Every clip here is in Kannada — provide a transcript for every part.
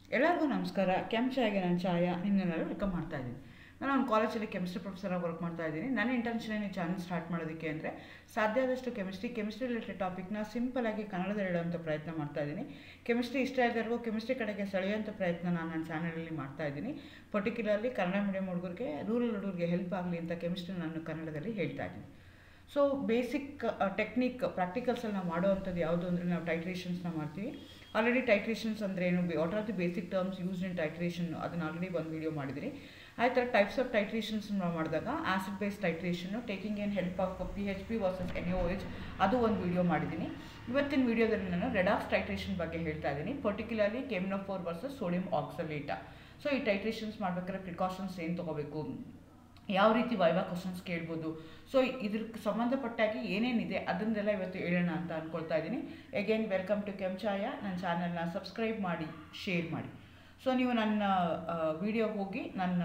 ಎಲ್ಲರಿಗೂ ನಮಸ್ಕಾರ. ಕೆಂಚಾಯಿಗೆ ನಾನು ಛಾಯಾ ನಿಮ್ಮನ್ನೆಲ್ಲರೂ ವೆಲ್ಕಮ್ ಮಾಡ್ತಾ ಇದ್ದೀನಿ. ನಾನು ಒಂದು ಕಾಲೇಜಲ್ಲಿ ಕೆಮಿಸ್ಟ್ರಿ ಪ್ರೊಫೆಸರಾಗಿ ವರ್ಕ್ ಮಾಡ್ತಾ ಇದ್ದೀನಿ. ನನ್ನ ಇಂಟೆನ್ಷನ್ ಈ ಚಾನಲ್ ಸ್ಟಾರ್ಟ್ ಮಾಡೋದಕ್ಕೆ ಅಂದರೆ ಸಾಧ್ಯ ಆದಷ್ಟು ಕೆಮಿಸ್ಟ್ರಿ ರಿಲೇಟೆಡ್ ಟಾಪಿಕ್ನ ಸಿಂಪಲಾಗಿ ಕನ್ನಡದಲ್ಲಿ ಹೇಳೋಂಥ ಪ್ರಯತ್ನ ಮಾಡ್ತಾ ಇದ್ದೀನಿ. ಕೆಮಿಸ್ಟ್ರಿ ಇಷ್ಟ ಇದ್ದರಿಗೂ ಕೆಮಿಸ್ಟ್ರಿ ಕಡೆಗೆ ಸೆಳೆಯುವಂಥ ಪ್ರಯತ್ನ ನಾನು ನನ್ನ ಚಾನಲಲ್ಲಿ ಮಾಡ್ತಾ ಇದ್ದೀನಿ. ಪರ್ಟಿಕ್ಯುಲರ್ಲಿ ಕನ್ನಡ ಮೀಡಿಯಂ ಹುಡುಗರಿಗೆ, ರೂರಲ್ ಹುಡುಗರಿಗೆ ಹೆಲ್ಪ್ ಆಗಲಿ ಅಂತ ಕೆಮಿಸ್ಟ್ರಿ ನಾನು ಕನ್ನಡದಲ್ಲಿ ಹೇಳ್ತಾ ಇದ್ದೀನಿ. ಸೊ ಬೇಸಿಕ್ ಟೆಕ್ನಿಕ್ ಪ್ರಾಕ್ಟಿಕಲ್ಸಲ್ಲಿ ನಾವು ಮಾಡೋವಂಥದ್ದು ಯಾವುದು ಅಂದರೆ ನಾವು ಟೈಟ್ರೇಷನ್ಸ್ನ ಮಾಡ್ತೀವಿ. ಆಲ್ರೆಡಿ ಟೈಟ್ರೇಷನ್ಸ್ ಅಂದರೆ ಏನು, what are the basic terms used in titration, ಅದನ್ನು ಆಲ್ರೆಡಿ ಒಂದು ವೀಡಿಯೋ ಮಾಡಿದಿರಿ. ಆ ಥರ ಟೈಪ್ಸ್ ಆಫ್ ಟೈಟ್ರೇಷನ್ಸ್ ನಾವು ಮಾಡಿದಾಗ acid based titration, taking in help of PHP versus NaOH, ಅದು ಒಂದು ವೀಡಿಯೋ ಮಾಡಿದ್ದೀನಿ. ಇವತ್ತಿನ ವೀಡಿಯೋದಲ್ಲಿ ನಾನು ರೆಡಾಕ್ಸ್ ಟೈಟ್ರೇಷನ್ ಬಗ್ಗೆ ಹೇಳ್ತಾ ಇದ್ದೀನಿ, ಪರ್ಟಿಕ್ಯುಲರ್ಲಿ ಕೆಮಿನೋಫೋರ್ ವರ್ಸಸ್ ಸೋಡಿಯಂ ಆಕ್ಸಲೇಟ. ಸೊ ಈ ಟೈಟ್ರೇಷನ್ಸ್ ಮಾಡ್ಬೇಕಾದ್ರೆ ಪ್ರಿಕಾಷನ್ಸ್ ಏನು ತೊಗೋಬೇಕು, ಯಾವ ರೀತಿ ವೈವಾ ಕ್ವಶನ್ಸ್ ಕೇಳ್ಬೋದು, ಸೊ ಇದ್ರಿಗೆ ಸಂಬಂಧಪಟ್ಟಾಗಿ ಏನೇನಿದೆ ಅದನ್ನೆಲ್ಲ ಇವತ್ತು ಹೇಳೋಣ ಅಂತ ಅಂದ್ಕೊಳ್ತಾ ಇದ್ದೀನಿ. ಅಗೇನ್ ವೆಲ್ಕಮ್ ಟು ಕೆಂಚಾಯಾ. ನನ್ನ ಚಾನಲ್ನ ಸಬ್ಸ್ಕ್ರೈಬ್ ಮಾಡಿ, ಶೇರ್ ಮಾಡಿ. ಸೊ ನೀವು ನನ್ನ ವಿಡಿಯೋಗೆ ಹೋಗಿ, ನನ್ನ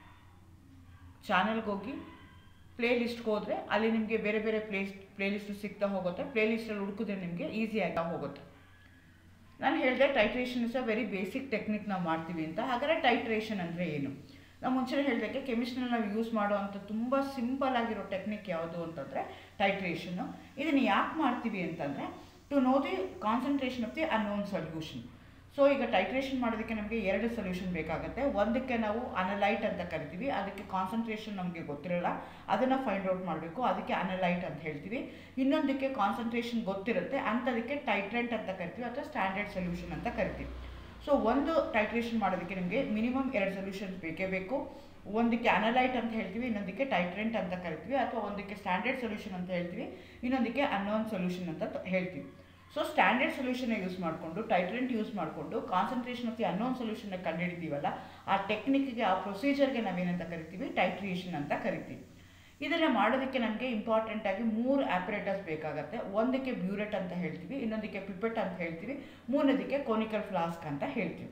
ಚಾನಲ್ಗೆ ಹೋಗಿ ಪ್ಲೇ ಲಿಸ್ಟ್ಗೆ ಹೋದರೆ ಅಲ್ಲಿ ನಿಮಗೆ ಬೇರೆ ಬೇರೆ ಪ್ಲೇಲಿಸ್ಟ್ ಸಿಗ್ತಾ ಹೋಗುತ್ತೆ. ಪ್ಲೇಲಿಸ್ಟಲ್ಲಿ ಹುಡುಕಿದ್ರೆ ನಿಮಗೆ ಈಸಿಯಾಗಿ ಹೋಗುತ್ತೆ. ನಾನು ಹೇಳಿದೆ titration is a very basic technique ನಾವು ಮಾಡ್ತೀವಿ ಅಂತ. ಹಾಗಾದರೆ ಟೈಟ್ರೇಷನ್ ಅಂದರೆ ಏನು? ನಾವು ಮುಂಚೆ ಹೇಳಿದಕ್ಕೆ ಕೆಮಿಸ್ಟ್ರಿನಲ್ಲಿ ನಾವು ಯೂಸ್ ಮಾಡುವಂಥ ತುಂಬ ಸಿಂಪಲ್ ಆಗಿರೋ ಟೆಕ್ನಿಕ್ ಯಾವುದು ಅಂತಂದರೆ ಟೈಟ್ರೇಷನ್ನು. ಇದನ್ನು ಯಾಕೆ ಮಾಡ್ತೀವಿ ಅಂತಂದರೆ to know the concentration of the unknown solution. So ಈಗ ಟೈಟ್ರೇಷನ್ ಮಾಡೋದಕ್ಕೆ ನಮಗೆ ಎರಡು ಸೊಲ್ಯೂಷನ್ ಬೇಕಾಗುತ್ತೆ. ಒಂದಕ್ಕೆ ನಾವು ಅನಲೈಟ್ ಅಂತ ಕರಿತೀವಿ, ಅದಕ್ಕೆ ಕಾನ್ಸಂಟ್ರೇಷನ್ ನಮಗೆ ಗೊತ್ತಿರಲ್ಲ, ಅದನ್ನು ಫೈಂಡ್ ಔಟ್ ಮಾಡಬೇಕು, ಅದಕ್ಕೆ ಅನಲೈಟ್ ಅಂತ ಹೇಳ್ತೀವಿ. ಇನ್ನೊಂದಕ್ಕೆ ಕಾನ್ಸಂಟ್ರೇಷನ್ ಗೊತ್ತಿರುತ್ತೆ, ಅಂಥದಕ್ಕೆ ಟೈಟ್ರೆಂಟ್ ಅಂತ ಕರಿತೀವಿ ಅಥವಾ ಸ್ಟ್ಯಾಂಡರ್ಡ್ ಸೊಲ್ಯೂಷನ್ ಅಂತ ಕರಿತೀವಿ. ಸೊ ಒಂದು ಟೈಟ್ರೇಷನ್ ಮಾಡೋದಕ್ಕೆ ನಿಮಗೆ ಮಿನಿಮಮ್ 2 ಸೊಲ್ಯೂಷನ್ಸ್ ಬೇಕೇ ಬೇಕು. ಒಂದಕ್ಕೆ ಅನಲೈಟ್ ಅಂತ ಹೇಳ್ತೀವಿ, ಇನ್ನೊಂದಕ್ಕೆ ಟೈಟ್ರೆಂಟ್ ಅಂತ ಕರಿತೀವಿ, ಅಥವಾ ಒಂದಕ್ಕೆ ಸ್ಟ್ಯಾಂಡರ್ಡ್ ಸೊಲ್ಯೂಷನ್ ಅಂತ ಹೇಳ್ತೀವಿ, ಇನ್ನೊಂದಕ್ಕೆ ಅನ್ನೋನ್ ಸೊಲ್ಯೂಷನ್ ಅಂತ ಹೇಳ್ತೀವಿ. ಸೊ ಸ್ಟ್ಯಾಂಡರ್ಡ್ ಸೊಲ್ಯೂಷನ್ನ ಯೂಸ್ ಮಾಡಿಕೊಂಡು, ಟೈಟ್ರೆಂಟ್ ಯೂಸ್ ಮಾಡಿಕೊಂಡು ಕಾನ್ಸಂಟ್ರೇಷನ್ ಆಫ್ ದಿ ಅನ್ನೋನ್ ಸೊಲ್ಯೂಷನ್ನ ಕಂಡುಹಿಡಿತೀವಲ್ಲ, ಆ ಟೆಕ್ನಿಕ್ಗೆ, ಆ ಪ್ರೊಸೀಜರ್ಗೆ ನಾವೇನಂತ ಕರಿತೀವಿ, ಟೈಟ್ರೇಷನ್ ಅಂತ ಕರಿತೀವಿ. ಇದನ್ನು ಮಾಡೋದಕ್ಕೆ ನಮಗೆ ಇಂಪಾರ್ಟೆಂಟಾಗಿ 3 ಆಪರೇಟರ್ಸ್ ಬೇಕಾಗುತ್ತೆ. ಒಂದಕ್ಕೆ ಬ್ಯೂರೆಟ್ ಅಂತ ಹೇಳ್ತೀವಿ, ಇನ್ನೊಂದಕ್ಕೆ ಪಿಪೆಟ್ ಅಂತ ಹೇಳ್ತೀವಿ, ಮೂರನೇದಕ್ಕೆ ಕೋನಿಕಲ್ ಫ್ಲಾಸ್ಕ್ ಅಂತ ಹೇಳ್ತೀವಿ.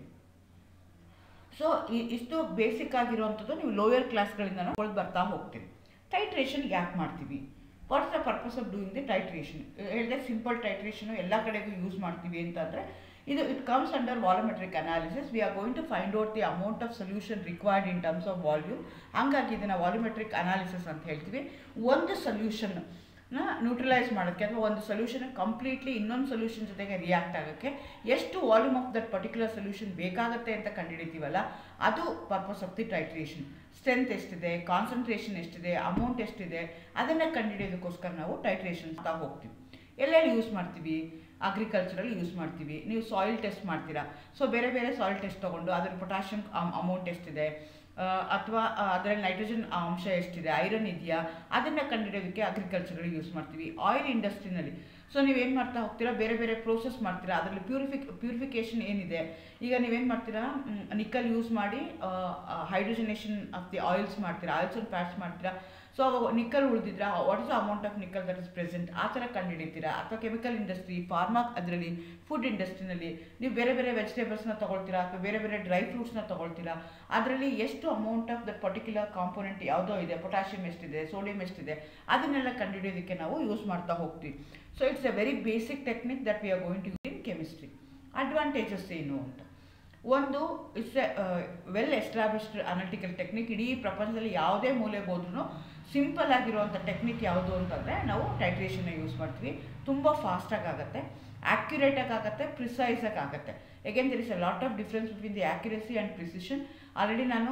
ಸೊ ಇಷ್ಟು ಬೇಸಿಕ್ ಆಗಿರುವಂಥದ್ದು ನೀವು ಲೋಯರ್ ಕ್ಲಾಸ್ಗಳಿಂದ ಬರ್ತಾ ಹೋಗ್ತೀವಿ. ಟೈಟ್ರೇಷನ್ ಯಾಕೆ ಮಾಡ್ತೀವಿ, what's the purpose of doing the titration? ಹೇಳಿದ್ರೆ ಸಿಂಪಲ್ ಟೈಟ್ರೇಷನು ಎಲ್ಲ ಕಡೆಗೂ ಯೂಸ್ ಮಾಡ್ತೀವಿ ಅಂತಂದರೆ it comes under volumetric analysis. We are going to find out the amount of solution required in terms of volume. ಹಾಗಾಗಿ ಇದನ್ನು ವಾಲ್ಯೂಮೆಟ್ರಿಕ್ ಅನಾಲಿಸಿಸ್ ಅಂತ ಹೇಳ್ತೀವಿ. ಒಂದು ಸೊಲ್ಯೂಷನ್ನ ನ್ಯೂಟ್ರಲೈಸ್ ಮಾಡೋಕ್ಕೆ ಅಥವಾ ಒಂದು ಸೊಲ್ಯೂಷನ್ ಕಂಪ್ಲೀಟ್ಲಿ ಇನ್ನೊಂದು ಸೊಲ್ಯೂಷನ್ ಜೊತೆಗೆ ರಿಯಾಕ್ಟ್ ಆಗೋಕ್ಕೆ ಎಷ್ಟು volume of that particular solution ಬೇಕಾಗುತ್ತೆ ಅಂತ ಕಂಡುಹಿಡಿತೀವಲ್ಲ, ಅದು purpose of the titration. Strength ಎಷ್ಟಿದೆ, ಕಾನ್ಸಂಟ್ರೇಷನ್ ಎಷ್ಟಿದೆ, ಅಮೌಂಟ್ ಎಷ್ಟಿದೆ, ಅದನ್ನು ಕಂಡುಹಿಡಿಯೋದಕ್ಕೋಸ್ಕರ ನಾವು ಟೈಟ್ರೇಷನ್ ಅಂತ ಹೋಗ್ತೀವಿ. ಎಲ್ಲೆಲ್ಲಿ ಯೂಸ್ ಮಾಡ್ತೀವಿ? ಅಗ್ರಿಕಲ್ಚರಲ್ಲಿ ಯೂಸ್ ಮಾಡ್ತೀವಿ. ನೀವು ಸಾಯಿಲ್ ಟೆಸ್ಟ್ ಮಾಡ್ತೀರಾ, ಸೊ ಬೇರೆ ಬೇರೆ ಸಾಯಿಲ್ ಟೆಸ್ಟ್ ತೊಗೊಂಡು ಅದರಲ್ಲಿ ಪೊಟ್ಯಾಷಿಯಮ್ ಅಮೌಂಟ್ ಎಷ್ಟಿದೆ, ಅಥವಾ ಅದರಲ್ಲಿ ನೈಟ್ರೋಜನ್ ಅಂಶ ಎಷ್ಟಿದೆ, ಐರನ್ ಇದೆಯಾ, ಅದನ್ನು ಕಂಡುಹಿಡಿಯೋದಕ್ಕೆ ಅಗ್ರಿಕಲ್ಚರಲ್ಲಿ ಯೂಸ್ ಮಾಡ್ತೀವಿ. ಆಯಿಲ್ ಇಂಡಸ್ಟ್ರಿನಲ್ಲಿ ಸೊ ನೀವೇನು ಮಾಡ್ತಾ ಹೋಗ್ತೀರಾ, ಬೇರೆ ಬೇರೆ ಪ್ರೋಸೆಸ್ ಮಾಡ್ತೀರಾ, ಅದರಲ್ಲಿ ಪ್ಯೂರಿಫಿಕೇಷನ್ ಏನಿದೆ. ಈಗ ನೀವೇನು ಮಾಡ್ತೀರಾ, ನಿಕ್ಕಲ್ ಯೂಸ್ ಮಾಡಿ ಹೈಡ್ರೋಜನೇಷನ್ ಆಫ್ ದಿ ಆಯಿಲ್ಸ್ ಮಾಡ್ತೀರಾ, ಆಯಿಲ್ಸ್ ಆ್ಯಂಡ್ ಫ್ಯಾಟ್ಸ್ ಮಾಡ್ತೀರಾ. ಸೊ ಅವಾಗ ನಿಕ್ಕಲ್ ಉಳಿದಿದ್ರಾ, what is the amount of nickel that is present, ಆ ಥರ ಕಂಡುಹಿಡಿತೀರಾ. ಅಥವಾ ಕೆಮಿಕಲ್ ಇಂಡಸ್ಟ್ರಿ, ಫಾರ್ಮಾ, ಅದರಲ್ಲಿ ಫುಡ್ ಇಂಡಸ್ಟ್ರಿನಲ್ಲಿ ನೀವು ಬೇರೆ ಬೇರೆ ವೆಜಿಟೇಬಲ್ಸ್ನ ತೊಗೊಳ್ತೀರಾ, ಅಥವಾ ಬೇರೆ ಬೇರೆ ಡ್ರೈ ಫ್ರೂಟ್ಸ್ನ ತೊಗೊಳ್ತೀರಾ, ಅದರಲ್ಲಿ ಎಷ್ಟು amount of that particular component ಯಾವುದೋ ಇದೆ, ಪೊಟ್ಯಾಷಿಯಮ್ ಎಷ್ಟಿದೆ, ಸೋಡಿಯಂ ಎಷ್ಟಿದೆ, ಅದನ್ನೆಲ್ಲ ಕಂಡುಹಿಡಿಯೋದಕ್ಕೆ ನಾವು ಯೂಸ್ ಮಾಡ್ತಾ ಹೋಗ್ತೀವಿ. So it's a very basic technique that we are going to use in chemistry. Advantages ಏನು ಅಂತ, ಒಂದು, it's a well established analytical technique. ಇಡೀ ಪ್ರಪಂಚದಲ್ಲಿ ಯಾವುದೇ ಮೂಲೆಗೆ ಹೋದ್ರೂ ಸಿಂಪಲ್ ಆಗಿರುವಂಥ ಟೆಕ್ನಿಕ್ ಯಾವುದು ಅಂತಂದರೆ ನಾವು ಟೈಟ್ರೇಷನ್ನ ಯೂಸ್ ಮಾಡ್ತೀವಿ. ತುಂಬ ಫಾಸ್ಟಾಗಿ ಆಗುತ್ತೆ, ಆ್ಯಕ್ಯುರೇಟಾಗಿ ಆಗುತ್ತೆ, ಪ್ರಿಸೈಸಾಗಿ ಆಗುತ್ತೆ. Again there is a lot of difference between the accuracy and precision. Already ನಾನು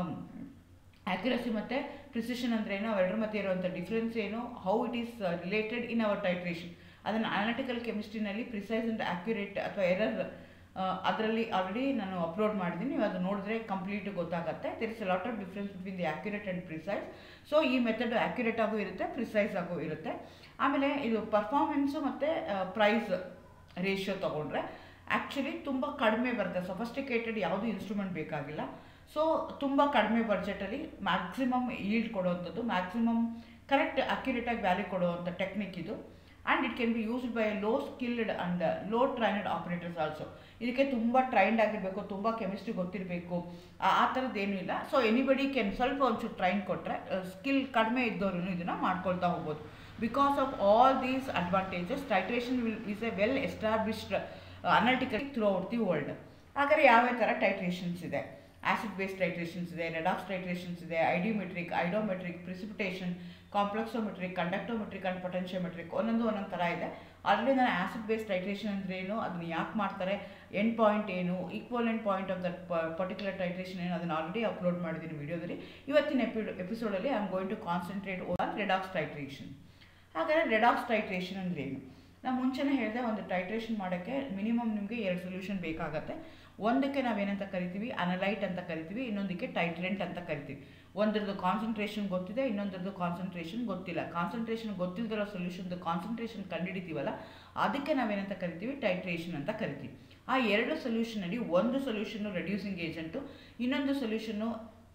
ಆ್ಯಕ್ಯುರಸಿ ಮತ್ತು ಪ್ರಿಸಿಷನ್ ಅಂದರೆ ಏನು, ಅವೆರಡರ ಮಧ್ಯೆ ಇರುವಂಥ ಡಿಫ್ರೆನ್ಸ್ ಏನು, how it is related in our titration, ಅದನ್ನು ಅನಾಲಿಟಿಕಲ್ ಕೆಮಿಸ್ಟ್ರಿನಲ್ಲಿ ಪ್ರಿಸೈಸ್ ಆ್ಯಂಡ್ ಆ್ಯಕ್ಯುರೇಟ್ ಅಥವಾ ಎರರ್ ಅದರಲ್ಲಿ ಆಲ್ರೆಡಿ ನಾನು ಅಪ್ಲೋಡ್ ಮಾಡಿದ್ದೀನಿ. ನೀವು ಅದು ನೋಡಿದ್ರೆ ಕಂಪ್ಲೀಟ್ ಗೊತ್ತಾಗುತ್ತೆ. There is a lot of difference between the accurate and precise. So ಈ ಮೆಥಡ್ ಆ್ಯಕ್ಯುರೇಟ್ ಆಗೂ ಇರುತ್ತೆ, ಪ್ರಿಸೈಸ್ ಆಗೂ ಇರುತ್ತೆ. ಆಮೇಲೆ ಇದು ಪರ್ಫಾರ್ಮೆನ್ಸು ಮತ್ತು ಪ್ರೈಸ್ ರೇಷಿಯೋ ತೊಗೊಂಡ್ರೆ ಆ್ಯಕ್ಚುಲಿ ತುಂಬ ಕಡಿಮೆ ಬರುತ್ತೆ. ಸಫಿಸ್ಟಿಕೇಟೆಡ್ ಯಾವುದೂ ಇನ್ಸ್ಟ್ರೂಮೆಂಟ್ ಬೇಕಾಗಿಲ್ಲ. ಸೊ ತುಂಬ ಕಡಿಮೆ ಬಡ್ಜೆಟಲ್ಲಿ ಮ್ಯಾಕ್ಸಿಮಮ್ ಈಲ್ಡ್ ಕೊಡುವಂಥದ್ದು, ಮ್ಯಾಕ್ಸಿಮಮ್ ಕರೆಕ್ಟ್ ಅಕ್ಯುರೇಟಾಗಿ ವ್ಯಾಲ್ಯೂ ಕೊಡುವಂಥ ಟೆಕ್ನಿಕ್ ಇದು. And it can be used by low skilled and low trained operators also. ಇದಕ್ಕೆ ತುಂಬ ಟ್ರೈನ್ಡ್ ಆಗಿರಬೇಕು, ತುಂಬ ಕೆಮಿಸ್ಟ್ರಿ ಗೊತ್ತಿರಬೇಕು, ಆ ಥರದ್ದೇನೂ ಇಲ್ಲ. ಸೊ ಎನಿಬಡಿ ಕ್ಯಾನ್ ಸ್ವಲ್ಪ ಒಂಚೂರು ಟ್ರೈನ್ ಕೊಟ್ಟರೆ, ಸ್ಕಿಲ್ ಕಡಿಮೆ ಇದ್ದವರು ಇದನ್ನು ಮಾಡ್ಕೊಳ್ತಾ ಹೋಗ್ಬೋದು. Because of all these advantages, titration is a well established analytical throughout the world. ಹಾಗಾದರೆ ಯಾವ್ಯಾವ ಥರ ಟೈಟ್ರೇಷನ್ಸ್ ಇದೆ? ಆಸಿಡ್ ಬೇಸ್ ಟೈಟ್ರೇಷನ್ಸ್ ಇದೆ, ರೆಡಾಕ್ಸ್ ಟೈಟ್ರೇಷನ್ಸ್ ಇದೆ, iodimetric, iodometric, precipitation, complexometric, conductometric and potentiometric, ಒಂದೊಂದು ಥರ ಇದೆ. ಆಲ್ರೆಡಿ ನಾನು ಆಸಿಡ್ ಬೇಸ್ ಟೈಟ್ರೇಷನ್ ಅಂದರೆ ಏನು, ಅದನ್ನು ಯಾಕೆ ಮಾಡ್ತಾರೆ, ಎಂಡ್ ಪಾಯಿಂಟ್ ಏನು, equivalent point of that particular titration ಏನು, ಅದನ್ನು ಆಲ್ರೆಡಿ ಅಪ್ಲೋಡ್ ಮಾಡಿದ್ದೀನಿ ವಿಡಿಯೋದಲ್ಲಿ. ಇವತ್ತಿನ ಎಪಿಸೋಡಲ್ಲಿ I am going to concentrate on redox titration. ಹಾಗಾದರೆ ರೆಡಾಕ್ಸ್ ಟೈಟ್ರೇಷನ್ ಅಂದರೆ ಏನು? ನಾನು ಮುಂಚೆನೇ ಹೇಳಿದೆ, ಒಂದು ಟೈಟ್ರೇಷನ್ ಮಾಡೋಕ್ಕೆ ಮಿನಿಮಮ್ ನಿಮಗೆ 2 ಸೊಲ್ಯೂಷನ್ ಬೇಕಾಗತ್ತೆ. ಒಂದಕ್ಕೆ ನಾವೇನಂತ ಕರಿತೀವಿ, ಅನಲೈಟ್ ಅಂತ ಕರಿತೀವಿ, ಇನ್ನೊಂದಕ್ಕೆ ಟೈಟ್ರೆಂಟ್ ಅಂತ ಕರಿತೀವಿ. ಒಂದರದ್ದು ಕಾನ್ಸಂಟ್ರೇಷನ್ ಗೊತ್ತಿದೆ, ಇನ್ನೊಂದರದ್ದು ಕಾನ್ಸಂಟ್ರೇಷನ್ ಗೊತ್ತಿಲ್ಲ. ಕಾನ್ಸಂಟ್ರೇಷನ್ ಗೊತ್ತಿಲ್ಲದಿರೋ ಸೊಲ್ಯೂಷನ್ದು ಕಾನ್ಸಂಟ್ರೇಷನ್ ಕಂಡುಹಿಡಿತೀವಲ್ಲ, ಅದಕ್ಕೆ ನಾವೇನಂತ ಕರಿತೀವಿ, ಟೈಟ್ರೇಷನ್ ಅಂತ ಕರಿತೀವಿ. ಆ 2 ಸೊಲ್ಯೂಷನಲ್ಲಿ ಒಂದು ಸೊಲ್ಯೂಷನ್ನು ರೆಡ್ಯೂಸಿಂಗ್ ಏಜೆಂಟು, ಇನ್ನೊಂದು ಸೊಲ್ಯೂಷನ್ನು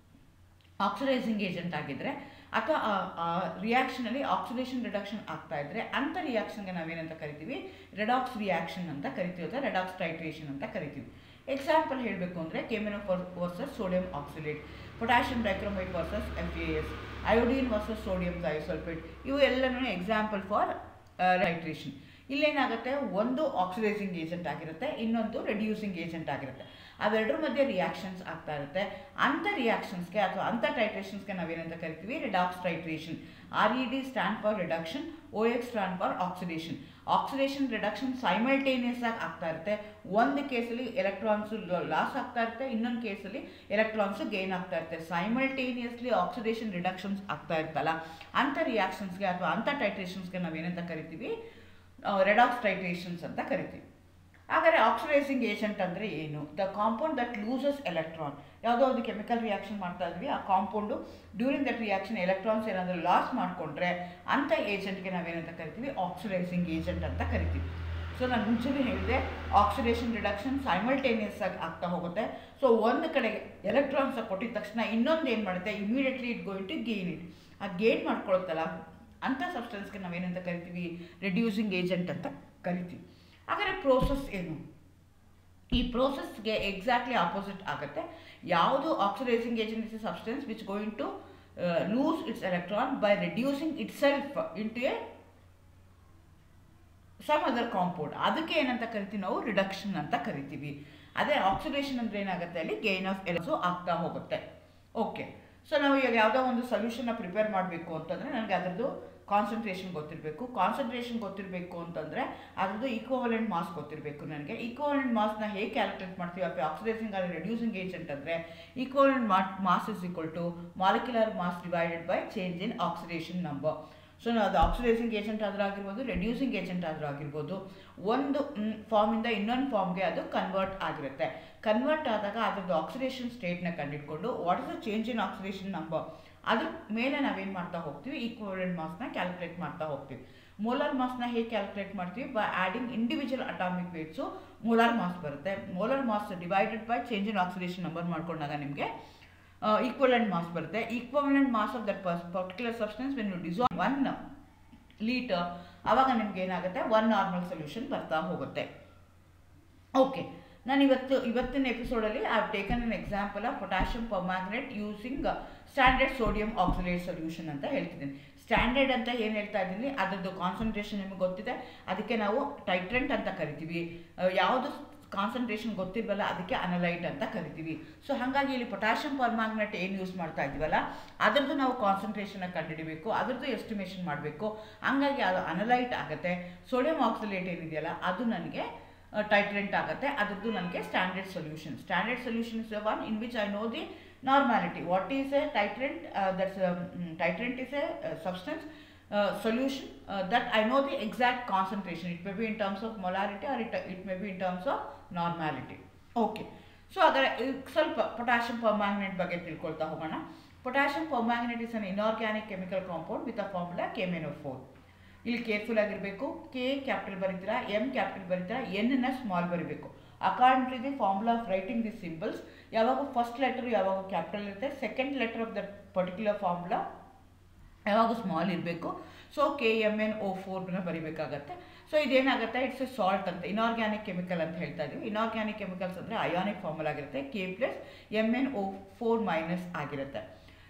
ಆಕ್ಸಿಡೈಸಿಂಗ್ ಏಜೆಂಟ್ ಆಗಿದ್ದರೆ, ಅಥವಾ ರಿಯಾಕ್ಷನಲ್ಲಿ ಆಕ್ಸಿಡೇಷನ್ ರಿಡಕ್ಷನ್ ಆಗ್ತಾ ಇದ್ದರೆ ಅಂಥ ರಿಯಾಕ್ಷನ್ಗೆ ನಾವೇನಂತ ಕರಿತೀವಿ, ರೆಡಾಕ್ಸ್ ರಿಯಾಕ್ಷನ್ ಅಂತ ಕರಿತೀವಿ, ಅಥವಾ ರೆಡಾಕ್ಸ್ ಟೈಟ್ರೇಷನ್ ಅಂತ ಕರಿತೀವಿ. ಎಕ್ಸಾಂಪಲ್ ಹೇಳಬೇಕು ಅಂದರೆ ಕೆಮೆನೋ versus sodium oxalate, potassium dichromate versus FeS, iodine versus sodium thiosulphate, ಇವು ಎಲ್ಲನೂ ಎಕ್ಸಾಂಪಲ್ ಫಾರ್ ಟೈಟ್ರೇಷನ್. ಇಲ್ಲೇನಾಗುತ್ತೆ, ಒಂದು ಆಕ್ಸಿಡೈಸಿಂಗ್ ಏಜೆಂಟ್ ಆಗಿರುತ್ತೆ, ಇನ್ನೊಂದು ರೆಡ್ಯೂಸಿಂಗ್ ಏಜೆಂಟ್ ಆಗಿರುತ್ತೆ. ಅವೆರಡರ ಮಧ್ಯೆ ರಿಯಾಕ್ಷನ್ಸ್ ಆಗ್ತಾ ಇರುತ್ತೆ. ಅಂಥ ರಿಯಾಕ್ಷನ್ಸ್ಗೆ ಅಥವಾ ಅಂಥ ಟೈಟ್ರೇಷನ್ಸ್ಗೆ ನಾವೇನಂತ ಕರಿತೀವಿ, redox titration. RED stand for reduction, OX stand for oxidation. Oxidation reduction simultaneous ಆಗಿ ಆಗ್ತಾ ಇರುತ್ತೆ. ಒಂದು ಕೇಸಲ್ಲಿ ಎಲೆಕ್ಟ್ರಾನ್ಸು ಲಾಸ್ ಆಗ್ತಾ ಇರುತ್ತೆ, ಇನ್ನೊಂದು ಕೇಸಲ್ಲಿ ಎಲೆಕ್ಟ್ರಾನ್ಸು ಗೇನ್ ಆಗ್ತಾ ಇರುತ್ತೆ. ಸೈಮಲ್ಟೇನಿಯಸ್ಲಿ ಆಕ್ಸಿಡೇಷನ್ ರಿಡಕ್ಷನ್ಸ್ ಆಗ್ತಾ ಇರ್ತಲ್ಲ, ಅಂಥ ರಿಯಾಕ್ಷನ್ಸ್ಗೆ ಅಥವಾ ಅಂಥ ಟೈಟ್ರೇಷನ್ಸ್ಗೆ ನಾವೇನಂತ ಕರಿತೀವಿ, ರೆಡಾಕ್ಸ್ ಟೈಟ್ರೇಷನ್ಸ್ ಅಂತ ಕರಿತೀವಿ. ಹಾಗಾದರೆ ಆಕ್ಸಿಡೈಸಿಂಗ್ ಏಜೆಂಟ್ ಅಂದರೆ ಏನು? The compound that loses electron. ಯಾವುದೋ ಒಂದು ಕೆಮಿಕಲ್ ರಿಯಾಕ್ಷನ್ ಮಾಡ್ತಾ ಇದ್ವಿ, ಆ compound during that reaction electrons ಏನಾದರೂ ಲಾಸ್ ಮಾಡಿಕೊಂಡ್ರೆ ಅಂಥ ಏಜೆಂಟ್ಗೆ ನಾವೇನಂತ ಕರಿತೀವಿ, ಆಕ್ಸಿಡೈಸಿಂಗ್ ಏಜೆಂಟ್ ಅಂತ ಕರಿತೀವಿ. ಸೊ ನಾನು ಮುಂಚೆನೇ ಹೇಳಿದೆ, ಆಕ್ಸಿಡೇಷನ್ ರಿಡಕ್ಷನ್ ಸೈಮಲ್ಟೇನಿಯಸ್ ಆಗಿ ಆಗ್ತಾ ಹೋಗುತ್ತೆ. ಸೊ ಒಂದು ಕಡೆಗೆ ಎಲೆಕ್ಟ್ರಾನ್ಸ್ ಕೊಟ್ಟಿದ ತಕ್ಷಣ ಇನ್ನೊಂದು ಏನು ಮಾಡುತ್ತೆ, immediately it going to gain it. ಅದು ಗೇನ್ ಮಾಡ್ಕೊಳುತ್ತಲ್ಲ, ಅಂಥ ಸಬ್ಸ್ಟೆನ್ಸ್ಗೆ ನಾವೇನಂತ ಕರಿತೀವಿ, ರೆಡ್ಯೂಸಿಂಗ್ ಏಜೆಂಟ್ ಅಂತ ಕರಿತೀವಿ. ಹಾಗಾದರೆ ಪ್ರೋಸೆಸ್ ಏನು? ಈ ಪ್ರೋಸೆಸ್ಗೆ ಎಕ್ಸಾಕ್ಟ್ಲಿ ಆಪೋಸಿಟ್ ಆಗುತ್ತೆ. ಯಾವುದು oxidising agent is a substance which going to lose its electron by reducing itself into a some other compound, ಅದಕ್ಕೆ ಏನಂತ ಕರಿತೀವಿ ನಾವು, ರಿಡಕ್ಷನ್ ಅಂತ ಕರಿತೀವಿ. ಅದೇ ಆಕ್ಸಿಡೇಷನ್ ಅಂದರೆ ಏನಾಗುತ್ತೆ, ಅಲ್ಲಿ ಗೇನ್ ಆಫ್ ಎಲೆಕ್ಟ್ರಾನ್ಸ್ ಆಗ್ತಾ ಹೋಗುತ್ತೆ. ಓಕೆ, ಸೊ ನಾವು ಈಗ ಯಾವುದೋ ಒಂದು ಸೊಲ್ಯೂಷನ್ನ ಪ್ರಿಪೇರ್ ಮಾಡಬೇಕು ಅಂತಂದರೆ ನನಗೆ ಅದರದ್ದು ಕಾನ್ಸಂಟ್ರೇಷನ್ ಗೊತ್ತಿರಬೇಕು. ಕಾನ್ಸಂಟ್ರೇಷನ್ ಗೊತ್ತಿರಬೇಕು ಅಂತಂದರೆ ಅದರದ್ದು ಈಕ್ವಲೆಂಟ್ ಮಾಸ್ ಗೊತ್ತಿರಬೇಕು. ನನಗೆ ಈಕ್ವಲೆಂಟ್ ಮಾಸ್ನ ಹೇಗೆ ಕ್ಯಾಲ್ಕುಲೇಟ್ ಮಾಡ್ತೀವಿ, ಅಥವಾ ಆಕ್ಸಿಡೈಸಿಂಗ್ ಅಲ್ಲಿ ರೆಡ್ಯೂಸಿಂಗ್ ಏಜೆಂಟ್ ಅಂದರೆ equivalent mass is equal to molecular mass divided by change in oxidation number. So ಅದು ಆಕ್ಸಿಡೈಸಿಂಗ್ ಏಜೆಂಟ್ ಆದರೂ ಆಗಿರ್ಬೋದು, ರೆಡ್ಯೂಸಿಂಗ್ ಏಜೆಂಟ್ ಆದರೂ ಆಗಿರ್ಬೋದು, ಒಂದು ಫಾರ್ಮಿಂದ ಇನ್ನೊಂದು ಫಾರ್ಮ್ಗೆ ಅದು ಕನ್ವರ್ಟ್ ಆಗಿರುತ್ತೆ. ಕನ್ವರ್ಟ್ ಆದಾಗ ಅದರದ್ದು ಆಕ್ಸಿಡೇಷನ್ ಸ್ಟೇಟ್ನ ಕಂಡುಹಿಡ್ಕೊಂಡು what is the change in oxidation number, ಅದ್ರ ಮೇಲೆ ನಾವೇನು ಮಾಡ್ತಾ ಹೋಗ್ತೀವಿ, ಈಕ್ವಲೆಂಟ್ ಮಾಸ್ನ ಕ್ಯಾಲ್ಕುಲೇಟ್ ಮಾಡ್ತಾ ಹೋಗ್ತೀವಿ. ಮೋಲಾರ್ ಮಾಸ್ನ ಹೇಗೆ ಕ್ಯಾಲ್ಕುಲೇಟ್ ಮಾಡ್ತೀವಿ, by adding individual atomic weights molar mass ಬರುತ್ತೆ. Molar mass divided by change in oxidation number ಮಾಡ್ಕೊಂಡಾಗ ನಿಮಗೆ ಈಕ್ವಲೆಂಟ್ ಮಾಸ್ ಬರುತ್ತೆ. Equivalent mass of that particular substance when you dissolve 1 litre, ಆವಾಗ ನಿಮ್ಗೆ ಏನಾಗುತ್ತೆ, 1 ನಾರ್ಮಲ್ ಸೊಲ್ಯೂಷನ್ ಬರ್ತಾ ಹೋಗುತ್ತೆ. ಓಕೆ, ನಾನು ಇವತ್ತಿನ ಎಪಿಸೋಡಲ್ಲಿ I have taken an example of potassium permanganate using standard sodium oxalate solution ಅಂತ ಹೇಳ್ತಿದ್ದೀನಿ. ಸ್ಟ್ಯಾಂಡರ್ಡ್ ಅಂತ ಏನು ಹೇಳ್ತಾ ಇದ್ದೀನಿ, ಅದರದ್ದು ಕಾನ್ಸಂಟ್ರೇಷನ್ ನಿಮಗೆ ಗೊತ್ತಿದೆ, ಅದಕ್ಕೆ ನಾವು ಟೈಟ್ರೆಂಟ್ ಅಂತ ಕರಿತೀವಿ. ಯಾವುದು ಕಾನ್ಸಂಟ್ರೇಷನ್ ಗೊತ್ತಿಲ್ವಲ್ಲ ಅದಕ್ಕೆ ಅನಲೈಟ್ ಅಂತ ಕರಿತೀವಿ. ಸೊ ಹಾಗಾಗಿ ಇಲ್ಲಿ ಪೊಟ್ಯಾಷಿಯಂ ಪರ್ಮ್ಯಾಂಗನೇಟ್ ಏನು ಯೂಸ್ ಮಾಡ್ತಾ ಇದ್ದೀವಲ್ಲ ಅದರದ್ದು ನಾವು ಕಾನ್ಸಂಟ್ರೇಷನ್ನ ಕಂಡುಹಿಡಬೇಕು, ಅದರದ್ದು ಎಸ್ಟಿಮೇಷನ್ ಮಾಡಬೇಕು. ಹಂಗಾಗಿ ಅದು ಅನಲೈಟ್ ಆಗುತ್ತೆ. ಸೋಡಿಯಂ ಆಕ್ಸಿಲೇಟ್ ಏನಿದೆಯಲ್ಲ ಅದು ನನಗೆ ಟೈಟ್ರೆಂಟ್ ಆಗುತ್ತೆ, ಅದರದ್ದು ನನಗೆ standard solution. Standard solution is one in which I know the normality. What is a titrant? Titrant is a substance solution that I know the exact concentration. It may be in terms of molarity or it may be in terms of normality. Okay. So ಅದರ ಸ್ವಲ್ಪ potassium permanganate ಬಗ್ಗೆ ತಿಳ್ಕೊಳ್ತಾ ಹೋಗೋಣ. Potassium permanganate is an inorganic chemical compound with a formula KMnO4. ಇಲ್ಲಿ ಕೇರ್ಫುಲ್ ಆಗಿರಬೇಕು. K ಕ್ಯಾಪಿಟಲ್ ಬರೀತೀರಾ, M ಕ್ಯಾಪಿಟಲ್ ಬರೀತೀರಾ, N ನ ಸ್ಮಾಲ್ ಬರೀಬೇಕು. According to the formula of writing the symbols, ಯಾವಾಗ ಫಸ್ಟ್ ಲೆಟರ್ ಯಾವಾಗ ಕ್ಯಾಪಿಟಲ್ ಇರುತ್ತೆ, second letter of that particular formula ಯಾವಾಗ ಸ್ಮಾಲ್ ಇರಬೇಕು. ಸೊ KMnO4 ಬರೀಬೇಕಾಗತ್ತೆ. ಸೊ ಇದೇನಾಗುತ್ತೆ, ಇಟ್ಸ್ ಎ ಸಾಲ್ಟ್ ಅಂತ, ಇನಾರ್ಗ್ಯಾನಿಕ್ ಕೆಮಿಕಲ್ ಅಂತ ಹೇಳ್ತಾ ಇದೀವಿ. ಇನಾರ್ಗ್ಯಾನಿಕ್ ಕೆಮಿಕಲ್ಸ್ ಅಂದರೆ ಅಯಾನಿಕ್ ಫಾರ್ಮುಲಾ ಆಗಿರುತ್ತೆ, K ಪ್ಲಸ್ MnO4 ಮೈನಸ್ ಆಗಿರುತ್ತೆ.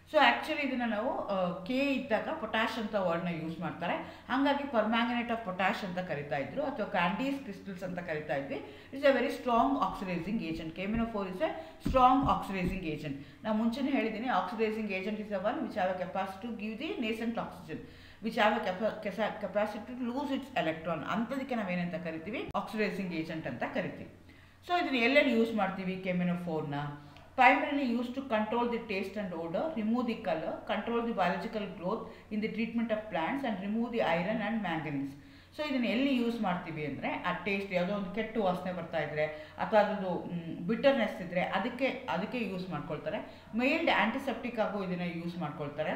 ಸೊ ಆ್ಯಕ್ಚುಲಿ ಇದನ್ನು ನಾವು ಕೆ ಇದ್ದಾಗ ಪೊಟ್ಯಾಶ್ ಅಂತ ವರ್ಡ್ನ ಯೂಸ್ ಮಾಡ್ತಾರೆ, ಹಾಗಾಗಿ ಪರ್ಮ್ಯಾಂಗನೇಟ್ ಆಫ್ ಪೊಟ್ಯಾಶ್ ಅಂತ ಕರಿತಾ ಇದ್ರು, ಅಥವಾ ಕ್ಯಾಂಡೀಸ್ ಕ್ರಿಸ್ಟಲ್ಸ್ ಅಂತ ಕರಿತಾ ಇದ್ವಿ. It's a very strong oxidising agent. KMnO4 is a strong oxidising agent. ನಾನು ಮುಂಚೆನೇ ಹೇಳಿದ್ದೀನಿ, oxidising agent is the one which have a capacity to give the nascent oxygen, which have a capacity to lose its electron. ಅಂಥದಕ್ಕೆ ನಾವೇನಂತ ಕರಿತೀವಿ, ಆಕ್ಸಿಡೈಸಿಂಗ್ ಏಜೆಂಟ್ ಅಂತ ಕರಿತೀವಿ. ಸೊ ಇದನ್ನು ಎಲ್ಲೆಲ್ಲಿ ಯೂಸ್ ಮಾಡ್ತೀವಿ KMnO4ನ? Primarily used to control the taste and odor, remove the color, control the biological growth in the treatment of plants, and remove the iron and manganese. So ಇದನ್ನು ಎಲ್ಲಿ ಯೂಸ್ ಮಾಡ್ತೀವಿ ಅಂದರೆ, ಆ ಟೇಸ್ಟ್ ಯಾವುದೋ ಒಂದು ಕೆಟ್ಟ ವಾಸನೆ ಬರ್ತಾ ಇದ್ರೆ ಅಥವಾ ಅದೊಂದು ಬಿಟರ್ನೆಸ್ ಇದ್ದರೆ ಅದಕ್ಕೆ ಯೂಸ್ ಮಾಡ್ಕೊಳ್ತಾರೆ. ಮೈಲ್ಡ್ ಆ್ಯಂಟಿಸೆಪ್ಟಿಕ್ ಆಗು ಇದನ್ನು ಯೂಸ್ ಮಾಡ್ಕೊಳ್ತಾರೆ.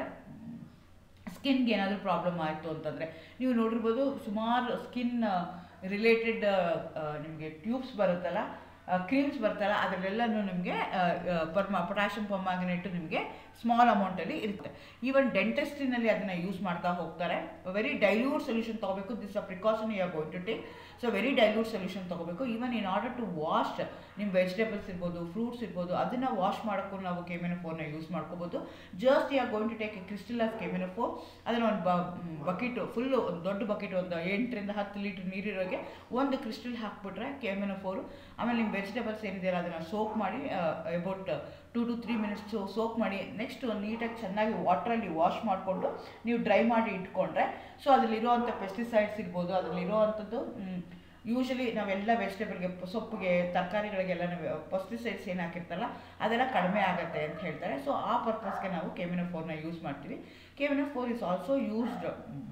ಸ್ಕಿನ್ಗೆ ಏನಾದರೂ ಪ್ರಾಬ್ಲಮ್ ಆಯಿತು ಅಂತಂದರೆ, ನೀವು ನೋಡಿರ್ಬೋದು ಸುಮಾರು ಸ್ಕಿನ್ ರಿಲೇಟೆಡ್ ನಿಮಗೆ ಟ್ಯೂಬ್ಸ್ ಬರುತ್ತಲ್ಲ, ಕ್ರೀಮ್ಸ್ ಬರ್ತಾರಲ್ಲ, ಅದರಲ್ಲೆಲ್ಲನೂ ನಿಮಗೆ ಪೊಟ್ಯಾಷಿಯಂ ಪರ್ಮ್ಯಾಂಗನೇಟು ನಿಮಗೆ ಸ್ಮಾಲ್ ಅಮೌಂಟಲ್ಲಿ ಇರುತ್ತೆ. ಈವನ್ ಡೆಂಟಿಸ್ಟ್ರಿನಲ್ಲಿ ಅದನ್ನು ಯೂಸ್ ಮಾಡ್ತಾ ಹೋಗ್ತಾರೆ. ವೆರಿ ಡೈಲ್ಯೂಟ್ ಸೊಲ್ಯೂಷನ್ ತೊಗೋಬೇಕು. This a precaution you are going to take. So very dilute solution ತೊಗೋಬೇಕು. Even in order to wash ನಿಮ್ಮ ವೆಜಿಟೇಬಲ್ಸ್ ಇರ್ಬೋದು, ಫ್ರೂಟ್ಸ್ ಇರ್ಬೋದು, ಅದನ್ನು ವಾಶ್ ಮಾಡೋಕ್ಕೂ ನಾವು KMnO4ನ ಯೂಸ್ ಮಾಡ್ಕೋಬೋದು. Just you are going to take a crystal of KMnO4, ಅದನ್ನು ಒಂದು ಬಕೆಟು ಫುಲ್ಲು, ಒಂದು ದೊಡ್ಡ ಬಕೆಟ್, ಒಂದು 8 ರಿಂದ 10 ಲೀಟ್ರ್ ನೀರಿರೋಗೆ ಒಂದು ಕ್ರಿಸ್ಟಲ್ ಹಾಕ್ಬಿಟ್ರೆ KMnO4. ಆಮೇಲೆ ನಿಮ್ಮ ವೆಜಿಟೇಬಲ್ಸ್ ಏನಿದೆಯಲ್ಲ ಅದನ್ನು ಸೋಕ್ ಮಾಡಿ ಅಬೌಟ್ 2 to 3 ಮಿನಿಟ್ಸ್ ಸೋಕ್ ಮಾಡಿ, ನೆಕ್ಸ್ಟ್ ನೀಟಾಗಿ ಚೆನ್ನಾಗಿ ವಾಟ್ರಲ್ಲಿ ವಾಶ್ ಮಾಡಿಕೊಂಡು ನೀವು ಡ್ರೈ ಮಾಡಿ ಇಟ್ಕೊಂಡ್ರೆ, ಸೊ ಅದರಲ್ಲಿರೋವಂಥ ಪೆಸ್ಟಿಸೈಡ್ಸ್ ಇರ್ಬೋದು, ಅದರಲ್ಲಿರೋವಂಥದ್ದು ಯೂಶಲಿ ನಾವೆಲ್ಲ ವೆಜಿಟೇಬಲ್ಗೆ, ಸೊಪ್ಪಿಗೆ, ತರಕಾರಿಗಳಿಗೆಲ್ಲ ನಾವು ಪೆಸ್ಟಿಸೈಡ್ಸ್ ಏನು ಹಾಕಿರ್ತಾರಲ್ಲ ಅದೆಲ್ಲ ಕಡಿಮೆ ಆಗುತ್ತೆ ಅಂತ ಹೇಳ್ತಾರೆ. ಸೊ ಆ ಪರ್ಪಸ್ಗೆ ನಾವು KMnO4ನ ಯೂಸ್ ಮಾಡ್ತೀವಿ. KMnO4 is also used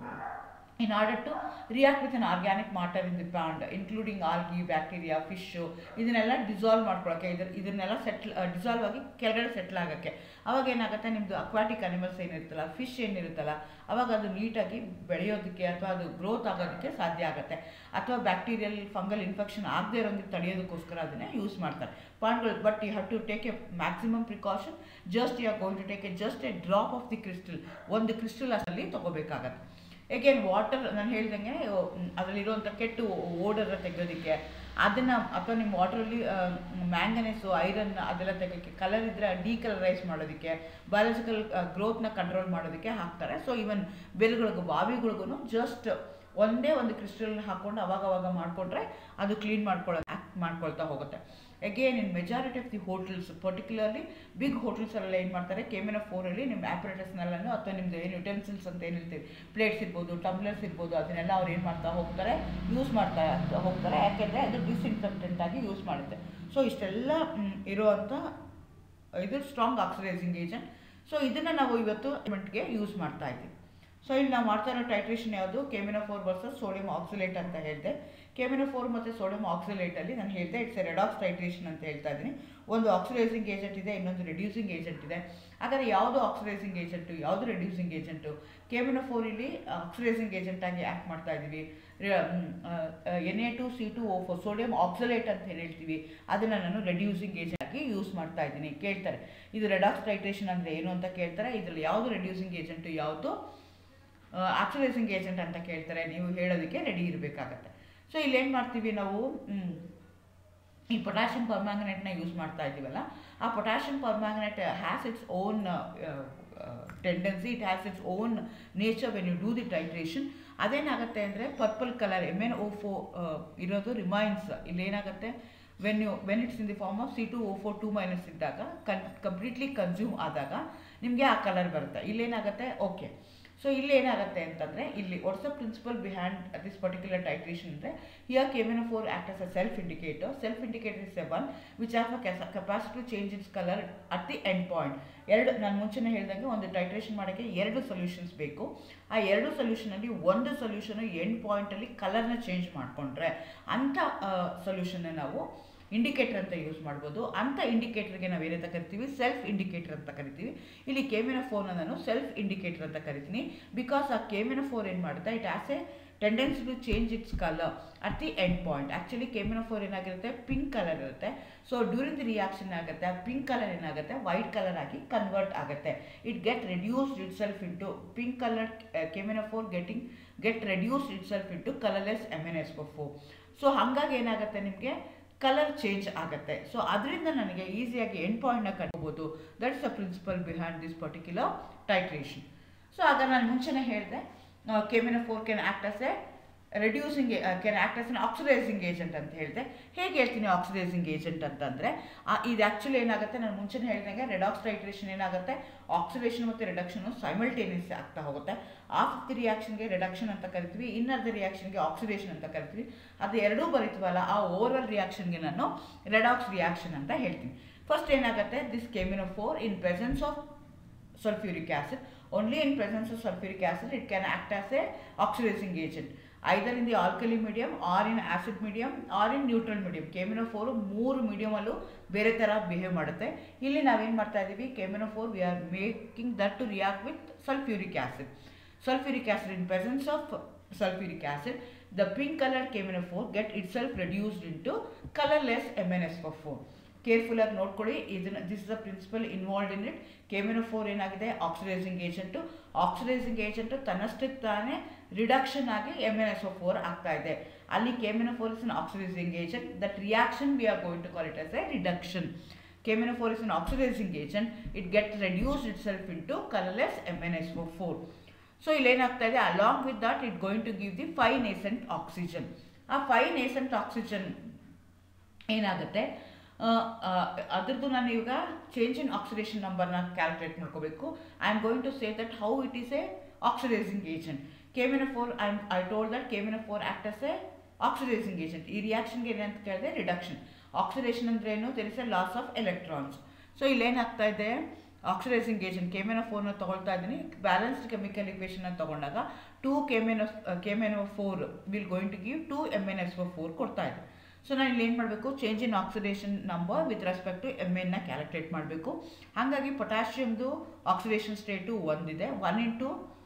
in order to react with an organic matter in the pond, including algae, bacteria, fish. ಇದನ್ನೆಲ್ಲ ಡಿಸಾಲ್ವ್ ಮಾಡ್ಕೊಳ್ಳೋಕ್ಕೆ, ಇದನ್ನೆಲ್ಲ ಡಿಸಾಲ್ವ್ ಆಗಿ ಕೆಳಗಡೆ ಸೆಟ್ಲ್ ಆಗೋಕ್ಕೆ, ಅವಾಗ ಏನಾಗುತ್ತೆ, ನಿಮ್ಮದು ಅಕ್ವಾಟಿಕ್ ಅನಿಮಲ್ಸ್ ಏನಿರುತ್ತಲ್ಲ, ಫಿಶ್ ಏನಿರುತ್ತಲ್ಲ, ಅವಾಗ ಅದು ನೀಟಾಗಿ ಬೆಳೆಯೋದಕ್ಕೆ ಅಥವಾ ಅದು ಗ್ರೋತ್ ಆಗೋದಕ್ಕೆ ಸಾಧ್ಯ ಆಗುತ್ತೆ. ಅಥವಾ ಬ್ಯಾಕ್ಟೀರಿಯಲ್ ಫಂಗಲ್ ಇನ್ಫೆಕ್ಷನ್ ಆಗದೆ ಇರೋದಕ್ಕೆ ತಡೆಯೋದಕ್ಕೋಸ್ಕರ ಅದನ್ನೇ ಯೂಸ್ ಮಾಡ್ತಾರೆ ಪಾಂಡ್ಗಳು. But you have to take a maximum precaution. Just you are going to take a just a drop of the crystal, ಒಂದು ಕ್ರಿಸ್ಟಲ್ ಅಷ್ಟಲ್ಲಿ ತೊಗೋಬೇಕಾಗತ್ತೆ. ಏಕೆನ್ ವಾಟರ್ ನಾನು ಹೇಳ್ದಂಗೆ ಅದರಲ್ಲಿರುವಂಥ ಕೆಟ್ಟ ಓಡರ ತೆಗೆಯೋದಕ್ಕೆ ಅದನ್ನು, ಅಥವಾ ನಿಮ್ಮ ವಾಟ್ರಲ್ಲಿ ಮ್ಯಾಂಗನೀಸು, ಐರನ್ ಅದೆಲ್ಲ ತೆಗೋಕ್ಕೆ, ಕಲರ್ ಇದ್ದರೆ ಡಿಕಲರೈಸ್ ಮಾಡೋದಕ್ಕೆ, ಬಯಾಲಜಿಕಲ್ ಗ್ರೋತ್ನ ಕಂಟ್ರೋಲ್ ಮಾಡೋದಕ್ಕೆ ಹಾಕ್ತಾರೆ. ಸೊ ಈವನ್ ಬೆಲ್ಗಳಿಗೂ ಬಾವಿಗಳಿಗೂ ಜಸ್ಟ್ ಒಂದೇ ಒಂದು ಕ್ರಿಸ್ಟಲ್ ಹಾಕ್ಕೊಂಡು ಅವಾಗವಾಗ ಮಾಡಿಕೊಂಡ್ರೆ ಅದು ಕ್ಲೀನ್ ಮಾಡ್ಕೊಳ್ತಾ ಹೋಗುತ್ತೆ. Again in majority of the hotels, particularly big ಹೋಟೆಲ್ಸಲ್ಲೆಲ್ಲ ಏನು ಮಾಡ್ತಾರೆ, KMnO4ಅಲ್ಲಿ ನಿಮ್ಮ ಆ್ಯಪರೇಟಸ್ನೆಲ್ಲನೂ ಅಥವಾ ನಿಮ್ಮದು ಏನು ಯುಟೆನ್ಸಿಲ್ಸ್ ಅಂತ ಏನು ಹೇಳ್ತೀವಿ, ಪ್ಲೇಟ್ಸ್ ಇರ್ಬೋದು, ಟಂಬ್ಲರ್ಸ್ ಇರ್ಬೋದು, ಅದನ್ನೆಲ್ಲ ಅವ್ರು ಏನು ಮಾಡ್ತಾ ಹೋಗ್ತಾರೆ, ಯೂಸ್ ಮಾಡ್ತಾ ಹೋಗ್ತಾರೆ. ಯಾಕೆಂದರೆ ಅದು ಡಿಸ್ಇನ್ಫೆಕ್ಟೆಂಟ್ ಆಗಿ ಯೂಸ್ ಮಾಡುತ್ತೆ. ಸೊ ಇಷ್ಟೆಲ್ಲ ಇರುವಂಥ ಇದು ಸ್ಟ್ರಾಂಗ್ ಆಕ್ಸಿಡೈಸಿಂಗ್ ಏಜೆಂಟ್. ಸೊ ಇದನ್ನು ನಾವು ಇವತ್ತು ಗೆ ಯೂಸ್ ಮಾಡ್ತಾ ಇದ್ದೀವಿ. ಸೊ ಇಲ್ಲಿ ನಾವು ಮಾಡ್ತಾ ಇರೋ ಟೈಟ್ರೇಷನ್ ಯಾವುದು, KMnO4 ವರ್ಸಸ್ ಸೋಡಿಯಂ ಆಕ್ಸಿಲೇಟ್ ಅಂತ ಹೇಳಿದೆ. KMnO4 ಮತ್ತು ಸೋಡಿಯಂ ಆಕ್ಸಿಲೇಟಲ್ಲಿ ನಾನು ಹೇಳಿದೆ ಇಟ್ಸ್ ಎ ರೆಡಾಕ್ಸ್ ಟೈಟ್ರೇಷನ್ ಅಂತ ಹೇಳ್ತಾ ಇದ್ದೀನಿ. ಒಂದು ಆಕ್ಸಿಡೈಸಿಂಗ್ ಏಜೆಂಟ್ ಇದೆ, ಇನ್ನೊಂದು ರೆಡ್ಯೂಸಿಂಗ್ ಏಜೆಂಟ್ ಇದೆ. ಹಾಗಾದರೆ ಯಾವುದು ಆಕ್ಸಿಡೈಸಿಂಗ್ ಏಜೆಂಟು, ಯಾವುದು ರೆಡ್ಯೂಸಿಂಗ್ ಏಜೆಂಟು? KMnO4 ಇಲ್ಲಿ ಆಕ್ಸಿಡೈಸಿಂಗ್ ಏಜೆಂಟ್ ಆಗಿ ಆ್ಯಕ್ಟ್ ಮಾಡ್ತಾ ಇದ್ದೀವಿ. Na2C2O4 ಸೋಡಿಯಂ ಆಕ್ಸಿಲೇಟ್ ಅಂತ ಏನು ಹೇಳ್ತೀವಿ, ಅದನ್ನು ನಾನು ರೆಡ್ಯೂಸಿಂಗ್ ಏಜೆಂಟ್ ಆಗಿ ಯೂಸ್ ಮಾಡ್ತಾ ಇದ್ದೀನಿ. ಕೇಳ್ತಾರೆ ಇದು ರೆಡಾಕ್ಸ್ ಟೈಟ್ರೇಷನ್ ಅಂದರೆ ಏನು ಅಂತ ಕೇಳ್ತಾರೆ. ಇದರಲ್ಲಿ ಯಾವುದು ರೆಡ್ಯೂಸಿಂಗ್ ಏಜೆಂಟು, ಯಾವುದು ಆಕ್ಸಿಡೈಸಿಂಗ್ ಏಜೆಂಟ್ ಅಂತ ಕೇಳ್ತಾರೆ. ನೀವು ಹೇಳೋದಕ್ಕೆ ರೆಡಿ ಇರಬೇಕಾಗತ್ತೆ. ಸೊ ಇಲ್ಲಿ ಏನು ಮಾಡ್ತೀವಿ ನಾವು, ಈ ಪೊಟ್ಯಾಷಿಯಂ ಪರ್ಮ್ಯಾಂಗನೇಟ್ನ ಯೂಸ್ ಮಾಡ್ತಾ ಇದ್ದೀವಲ್ಲ, ಆ potassium permanganate has its own tendency, it has its own nature when you do the titration. ಅದೇನಾಗುತ್ತೆ ಅಂದರೆ ಪರ್ಪಲ್ ಕಲರ್ MnO4 ಇರೋದು ರಿಮೈನ್ಸ್. ಇಲ್ಲೇನಾಗುತ್ತೆ, when its in the form of C2O4 2- ಇದ್ದಾಗ ಕಂಪ್ಲೀಟ್ಲಿ ಕನ್ಸ್ಯೂಮ್ ಆದಾಗ ನಿಮಗೆ ಆ ಕಲರ್ ಬರುತ್ತೆ. ಇಲ್ಲೇನಾಗುತ್ತೆ, ಓಕೆ. ಸೊ ಇಲ್ಲಿ ಏನಾಗುತ್ತೆ ಅಂತಂದರೆ, ಇಲ್ಲಿ what's the principle behind this particular titration ಅಂದರೆ, here KMnO4 act as a self indicator. Self indicator is a one which have a capacity to change its colour at the end point. ನಾನು ಮುಂಚೆನೇ ಹೇಳಿದಂಗೆ ಒಂದು ಟೈಟ್ರೇಷನ್ ಮಾಡೋಕ್ಕೆ 2 ಸೊಲ್ಯೂಷನ್ಸ್ ಬೇಕು. ಆ 2 ಸೊಲ್ಯೂಷನಲ್ಲಿ ಒಂದು ಸೊಲ್ಯೂಷನು ಎಂಡ್ ಪಾಯಿಂಟಲ್ಲಿ ಕಲರ್ನ ಚೇಂಜ್ ಮಾಡಿಕೊಂಡ್ರೆ ಅಂಥ ಸೊಲ್ಯೂಷನ್ನ ನಾವು ಇಂಡಿಕೇಟರ್ ಅಂತ ಯೂಸ್ ಮಾಡ್ಬೋದು. ಅಂಥ ಇಂಡಿಕೇಟರ್ಗೆ ನಾವು ಏನಂತ ಕರಿತೀವಿ, ಸೆಲ್ಫ್ ಇಂಡಿಕೇಟರ್ ಅಂತ ಕರಿತೀವಿ. ಇಲ್ಲಿ KMnO4ನ ನಾನು ಸೆಲ್ಫ್ ಇಂಡಿಕೇಟರ್ ಅಂತ ಕರಿತೀನಿ. ಬಿಕಾಸ್ ಆ KMnO4 ಏನು ಮಾಡುತ್ತೆ, it has a tendency to change its colour at the end point. Actually KMnO4 ಏನಾಗಿರುತ್ತೆ, ಪಿಂಕ್ ಕಲರ್ ಇರುತ್ತೆ. ಸೊ ಡ್ಯೂರಿಂಗ್ ದಿ ರಿಯಾಕ್ಷನ್ ಆಗುತ್ತೆ, ಆ ಪಿಂಕ್ ಕಲರ್ ಏನಾಗುತ್ತೆ, ವೈಟ್ ಕಲರ್ ಆಗಿ ಕನ್ವರ್ಟ್ ಆಗುತ್ತೆ. It get reduced itself into pink colour. KMnO4 get reduced itself into colourless MnSO4. So ಹಾಗಾಗಿ ಏನಾಗುತ್ತೆ, ನಿಮಗೆ ಕಲರ್ ಚೇಂಜ್ ಆಗುತ್ತೆ. ಸೊ ಅದರಿಂದ ನನಗೆ ಈಸಿಯಾಗಿ ಎಂಡ್ ಪಾಯಿಂಟ್ನ ಕಂಡುಬೋದು. That is the principle behind this particular titration. So ಆಗ ನಾನು ಮುಂಚೆನೇ ಹೇಳಿದೆ KMnO4 can act as a reducing can act as an oxidising agent ಅಂತ ಹೇಳಿದೆ. ಹೇಗೆ ಹೇಳ್ತೀನಿ ಆಕ್ಸಿಡೈಸಿಂಗ್ ಏಜೆಂಟ್ ಅಂತಂದರೆ ಇದು ಆ್ಯಕ್ಚುಲಿ ಏನಾಗುತ್ತೆ, ನಾನು ಮುಂಚೆನೇ ಹೇಳಿದಂಗೆ ರೆಡಾಕ್ಸ್ ಟೈಟ್ರೇಷನ್ ಏನಾಗುತ್ತೆ, ಆಕ್ಸಿಡೇಷನ್ ಮತ್ತು ರಿಡಕ್ಷನು ಸೈಮಲ್ಟೇನಿಯಸ್ ಆಗ್ತಾ ಹೋಗುತ್ತೆ. ಆಫ್ ದಿ ರಿಯಾಕ್ಷನ್ಗೆ ರಿಡಕ್ಷನ್ ಅಂತ ಕರಿತೀವಿ, ಇನ್ನರ್ ದ ರಿಯಾಕ್ಷನ್ಗೆ ಆಕ್ಸಿಡೇಷನ್ ಅಂತ ಕರಿತೀವಿ. ಅದು ಎರಡೂ ಬರೀತೀವಲ್ಲ, ಆ ಓವರ್ ರಿಯಾಕ್ಷನ್ಗೆ ನಾನು ರೆಡಾಕ್ಸ್ ರಿಯಾಕ್ಷನ್ ಅಂತ ಹೇಳ್ತೀನಿ. ಫಸ್ಟ್ ಏನಾಗುತ್ತೆ, this KMnO4 in presence of sulfuric acid, only in presence of sulfuric acid it can act as a oxidizing agent, either in the alkali medium or in acid medium or in neutral medium. KMnO4 ಮೂರು ಮೀಡಿಯಮ್ ಅಲ್ಲೂ ಬೇರೆ ಥರ ಬಿಹೇವ್ ಮಾಡುತ್ತೆ. ಇಲ್ಲಿ ನಾವೇನು ಮಾಡ್ತಾ ಇದ್ದೀವಿ, KMnO4 we are making that to react with sulfuric acid. Sulfuric acid in presence of sulfuric acid, the pink colored KMnO4 get itself reduced into colorless MnSO4. Careful ಆಗಿ ನೋಡ್ಕೊಳ್ಳಿ, ಇದನ್ನ this is the principle involved in it. KMnO4 ಏನಾಗಿದೆ, ಆಕ್ಸಿಡೈಸಿಂಗ್ ಏಜೆಂಟು. ಆಕ್ಸಿಡೈಸಿಂಗ್ ಏಜೆಂಟು ತನ್ನಷ್ಟಕ್ಕೆ ತಾನೇ ರಿಡಕ್ಷನ್ ಆಗಿ MnSO4 ಆಗ್ತಾ ಇದೆ. ಅಲ್ಲಿ KMnO4 is an oxidising agent, that reaction we are going to call it as a reduction. KMnO4 is an oxidizing agent, it gets reduced itself into colorless MnSO4. So ಇಲ್ಲೇನಾಗ್ತಾ ಇದೆ, along with that it going to give the 5 nascent oxygen. ಆ 5 nascent oxygen ಏನಾಗುತ್ತೆ, ಅದರದ್ದು ನಾನು ಇವಾಗ ಚೇಂಜ್ ಇನ್ ಆಕ್ಸಿಡೇಷನ್ ನಂಬರ್ನ ಕ್ಯಾಲ್ಕುಲೇಟ್ ಮಾಡ್ಕೋಬೇಕು. I am going to say that how it is a oxidising agent. KMnO4 I told that KMnO4 act as a oxidising agent. ಈ ರಿಯಾಕ್ಷನ್ಗೆ ಏನಂತ ಕೇಳಿದೆ, ರಿಡಕ್ಷನ್. ಆಕ್ಸಿಡೇಷನ್ ಅಂದರೆ ಏನು, there is a loss of electrons. So ಇಲ್ಲೇನಾಗ್ತಾ ಇದೆ, ಆಕ್ಸಿಡೈಸಿಂಗ್ ಏಜೆಂಟ್ KMnO4ನ ತೊಗೊಳ್ತಾ ಇದ್ದೀನಿ. ಬ್ಯಾಲೆನ್ಸ್ಡ್ ಕೆಮಿಕಲ್ ಇಕ್ವೇಷನ್ನ ತೊಗೊಂಡಾಗ 2 KMnO4 will going to give 2 MnSO4 ಕೊಡ್ತಾ ಇದೆ. ಸೊ ನಾನು ಇಲ್ಲಿ ಏನು ಮಾಡಬೇಕು, change in oxidation number with respect to Mnನ ಕ್ಯಾಲ್ಕುಲೇಟ್ ಮಾಡಬೇಕು. ಹಾಗಾಗಿ ಪೊಟ್ಯಾಷಿಯಮ್ದು ಆಕ್ಸಿಡೇಷನ್ ಸ್ಟೇಟು 1 ಇದೆ, 1 ಇಂಟು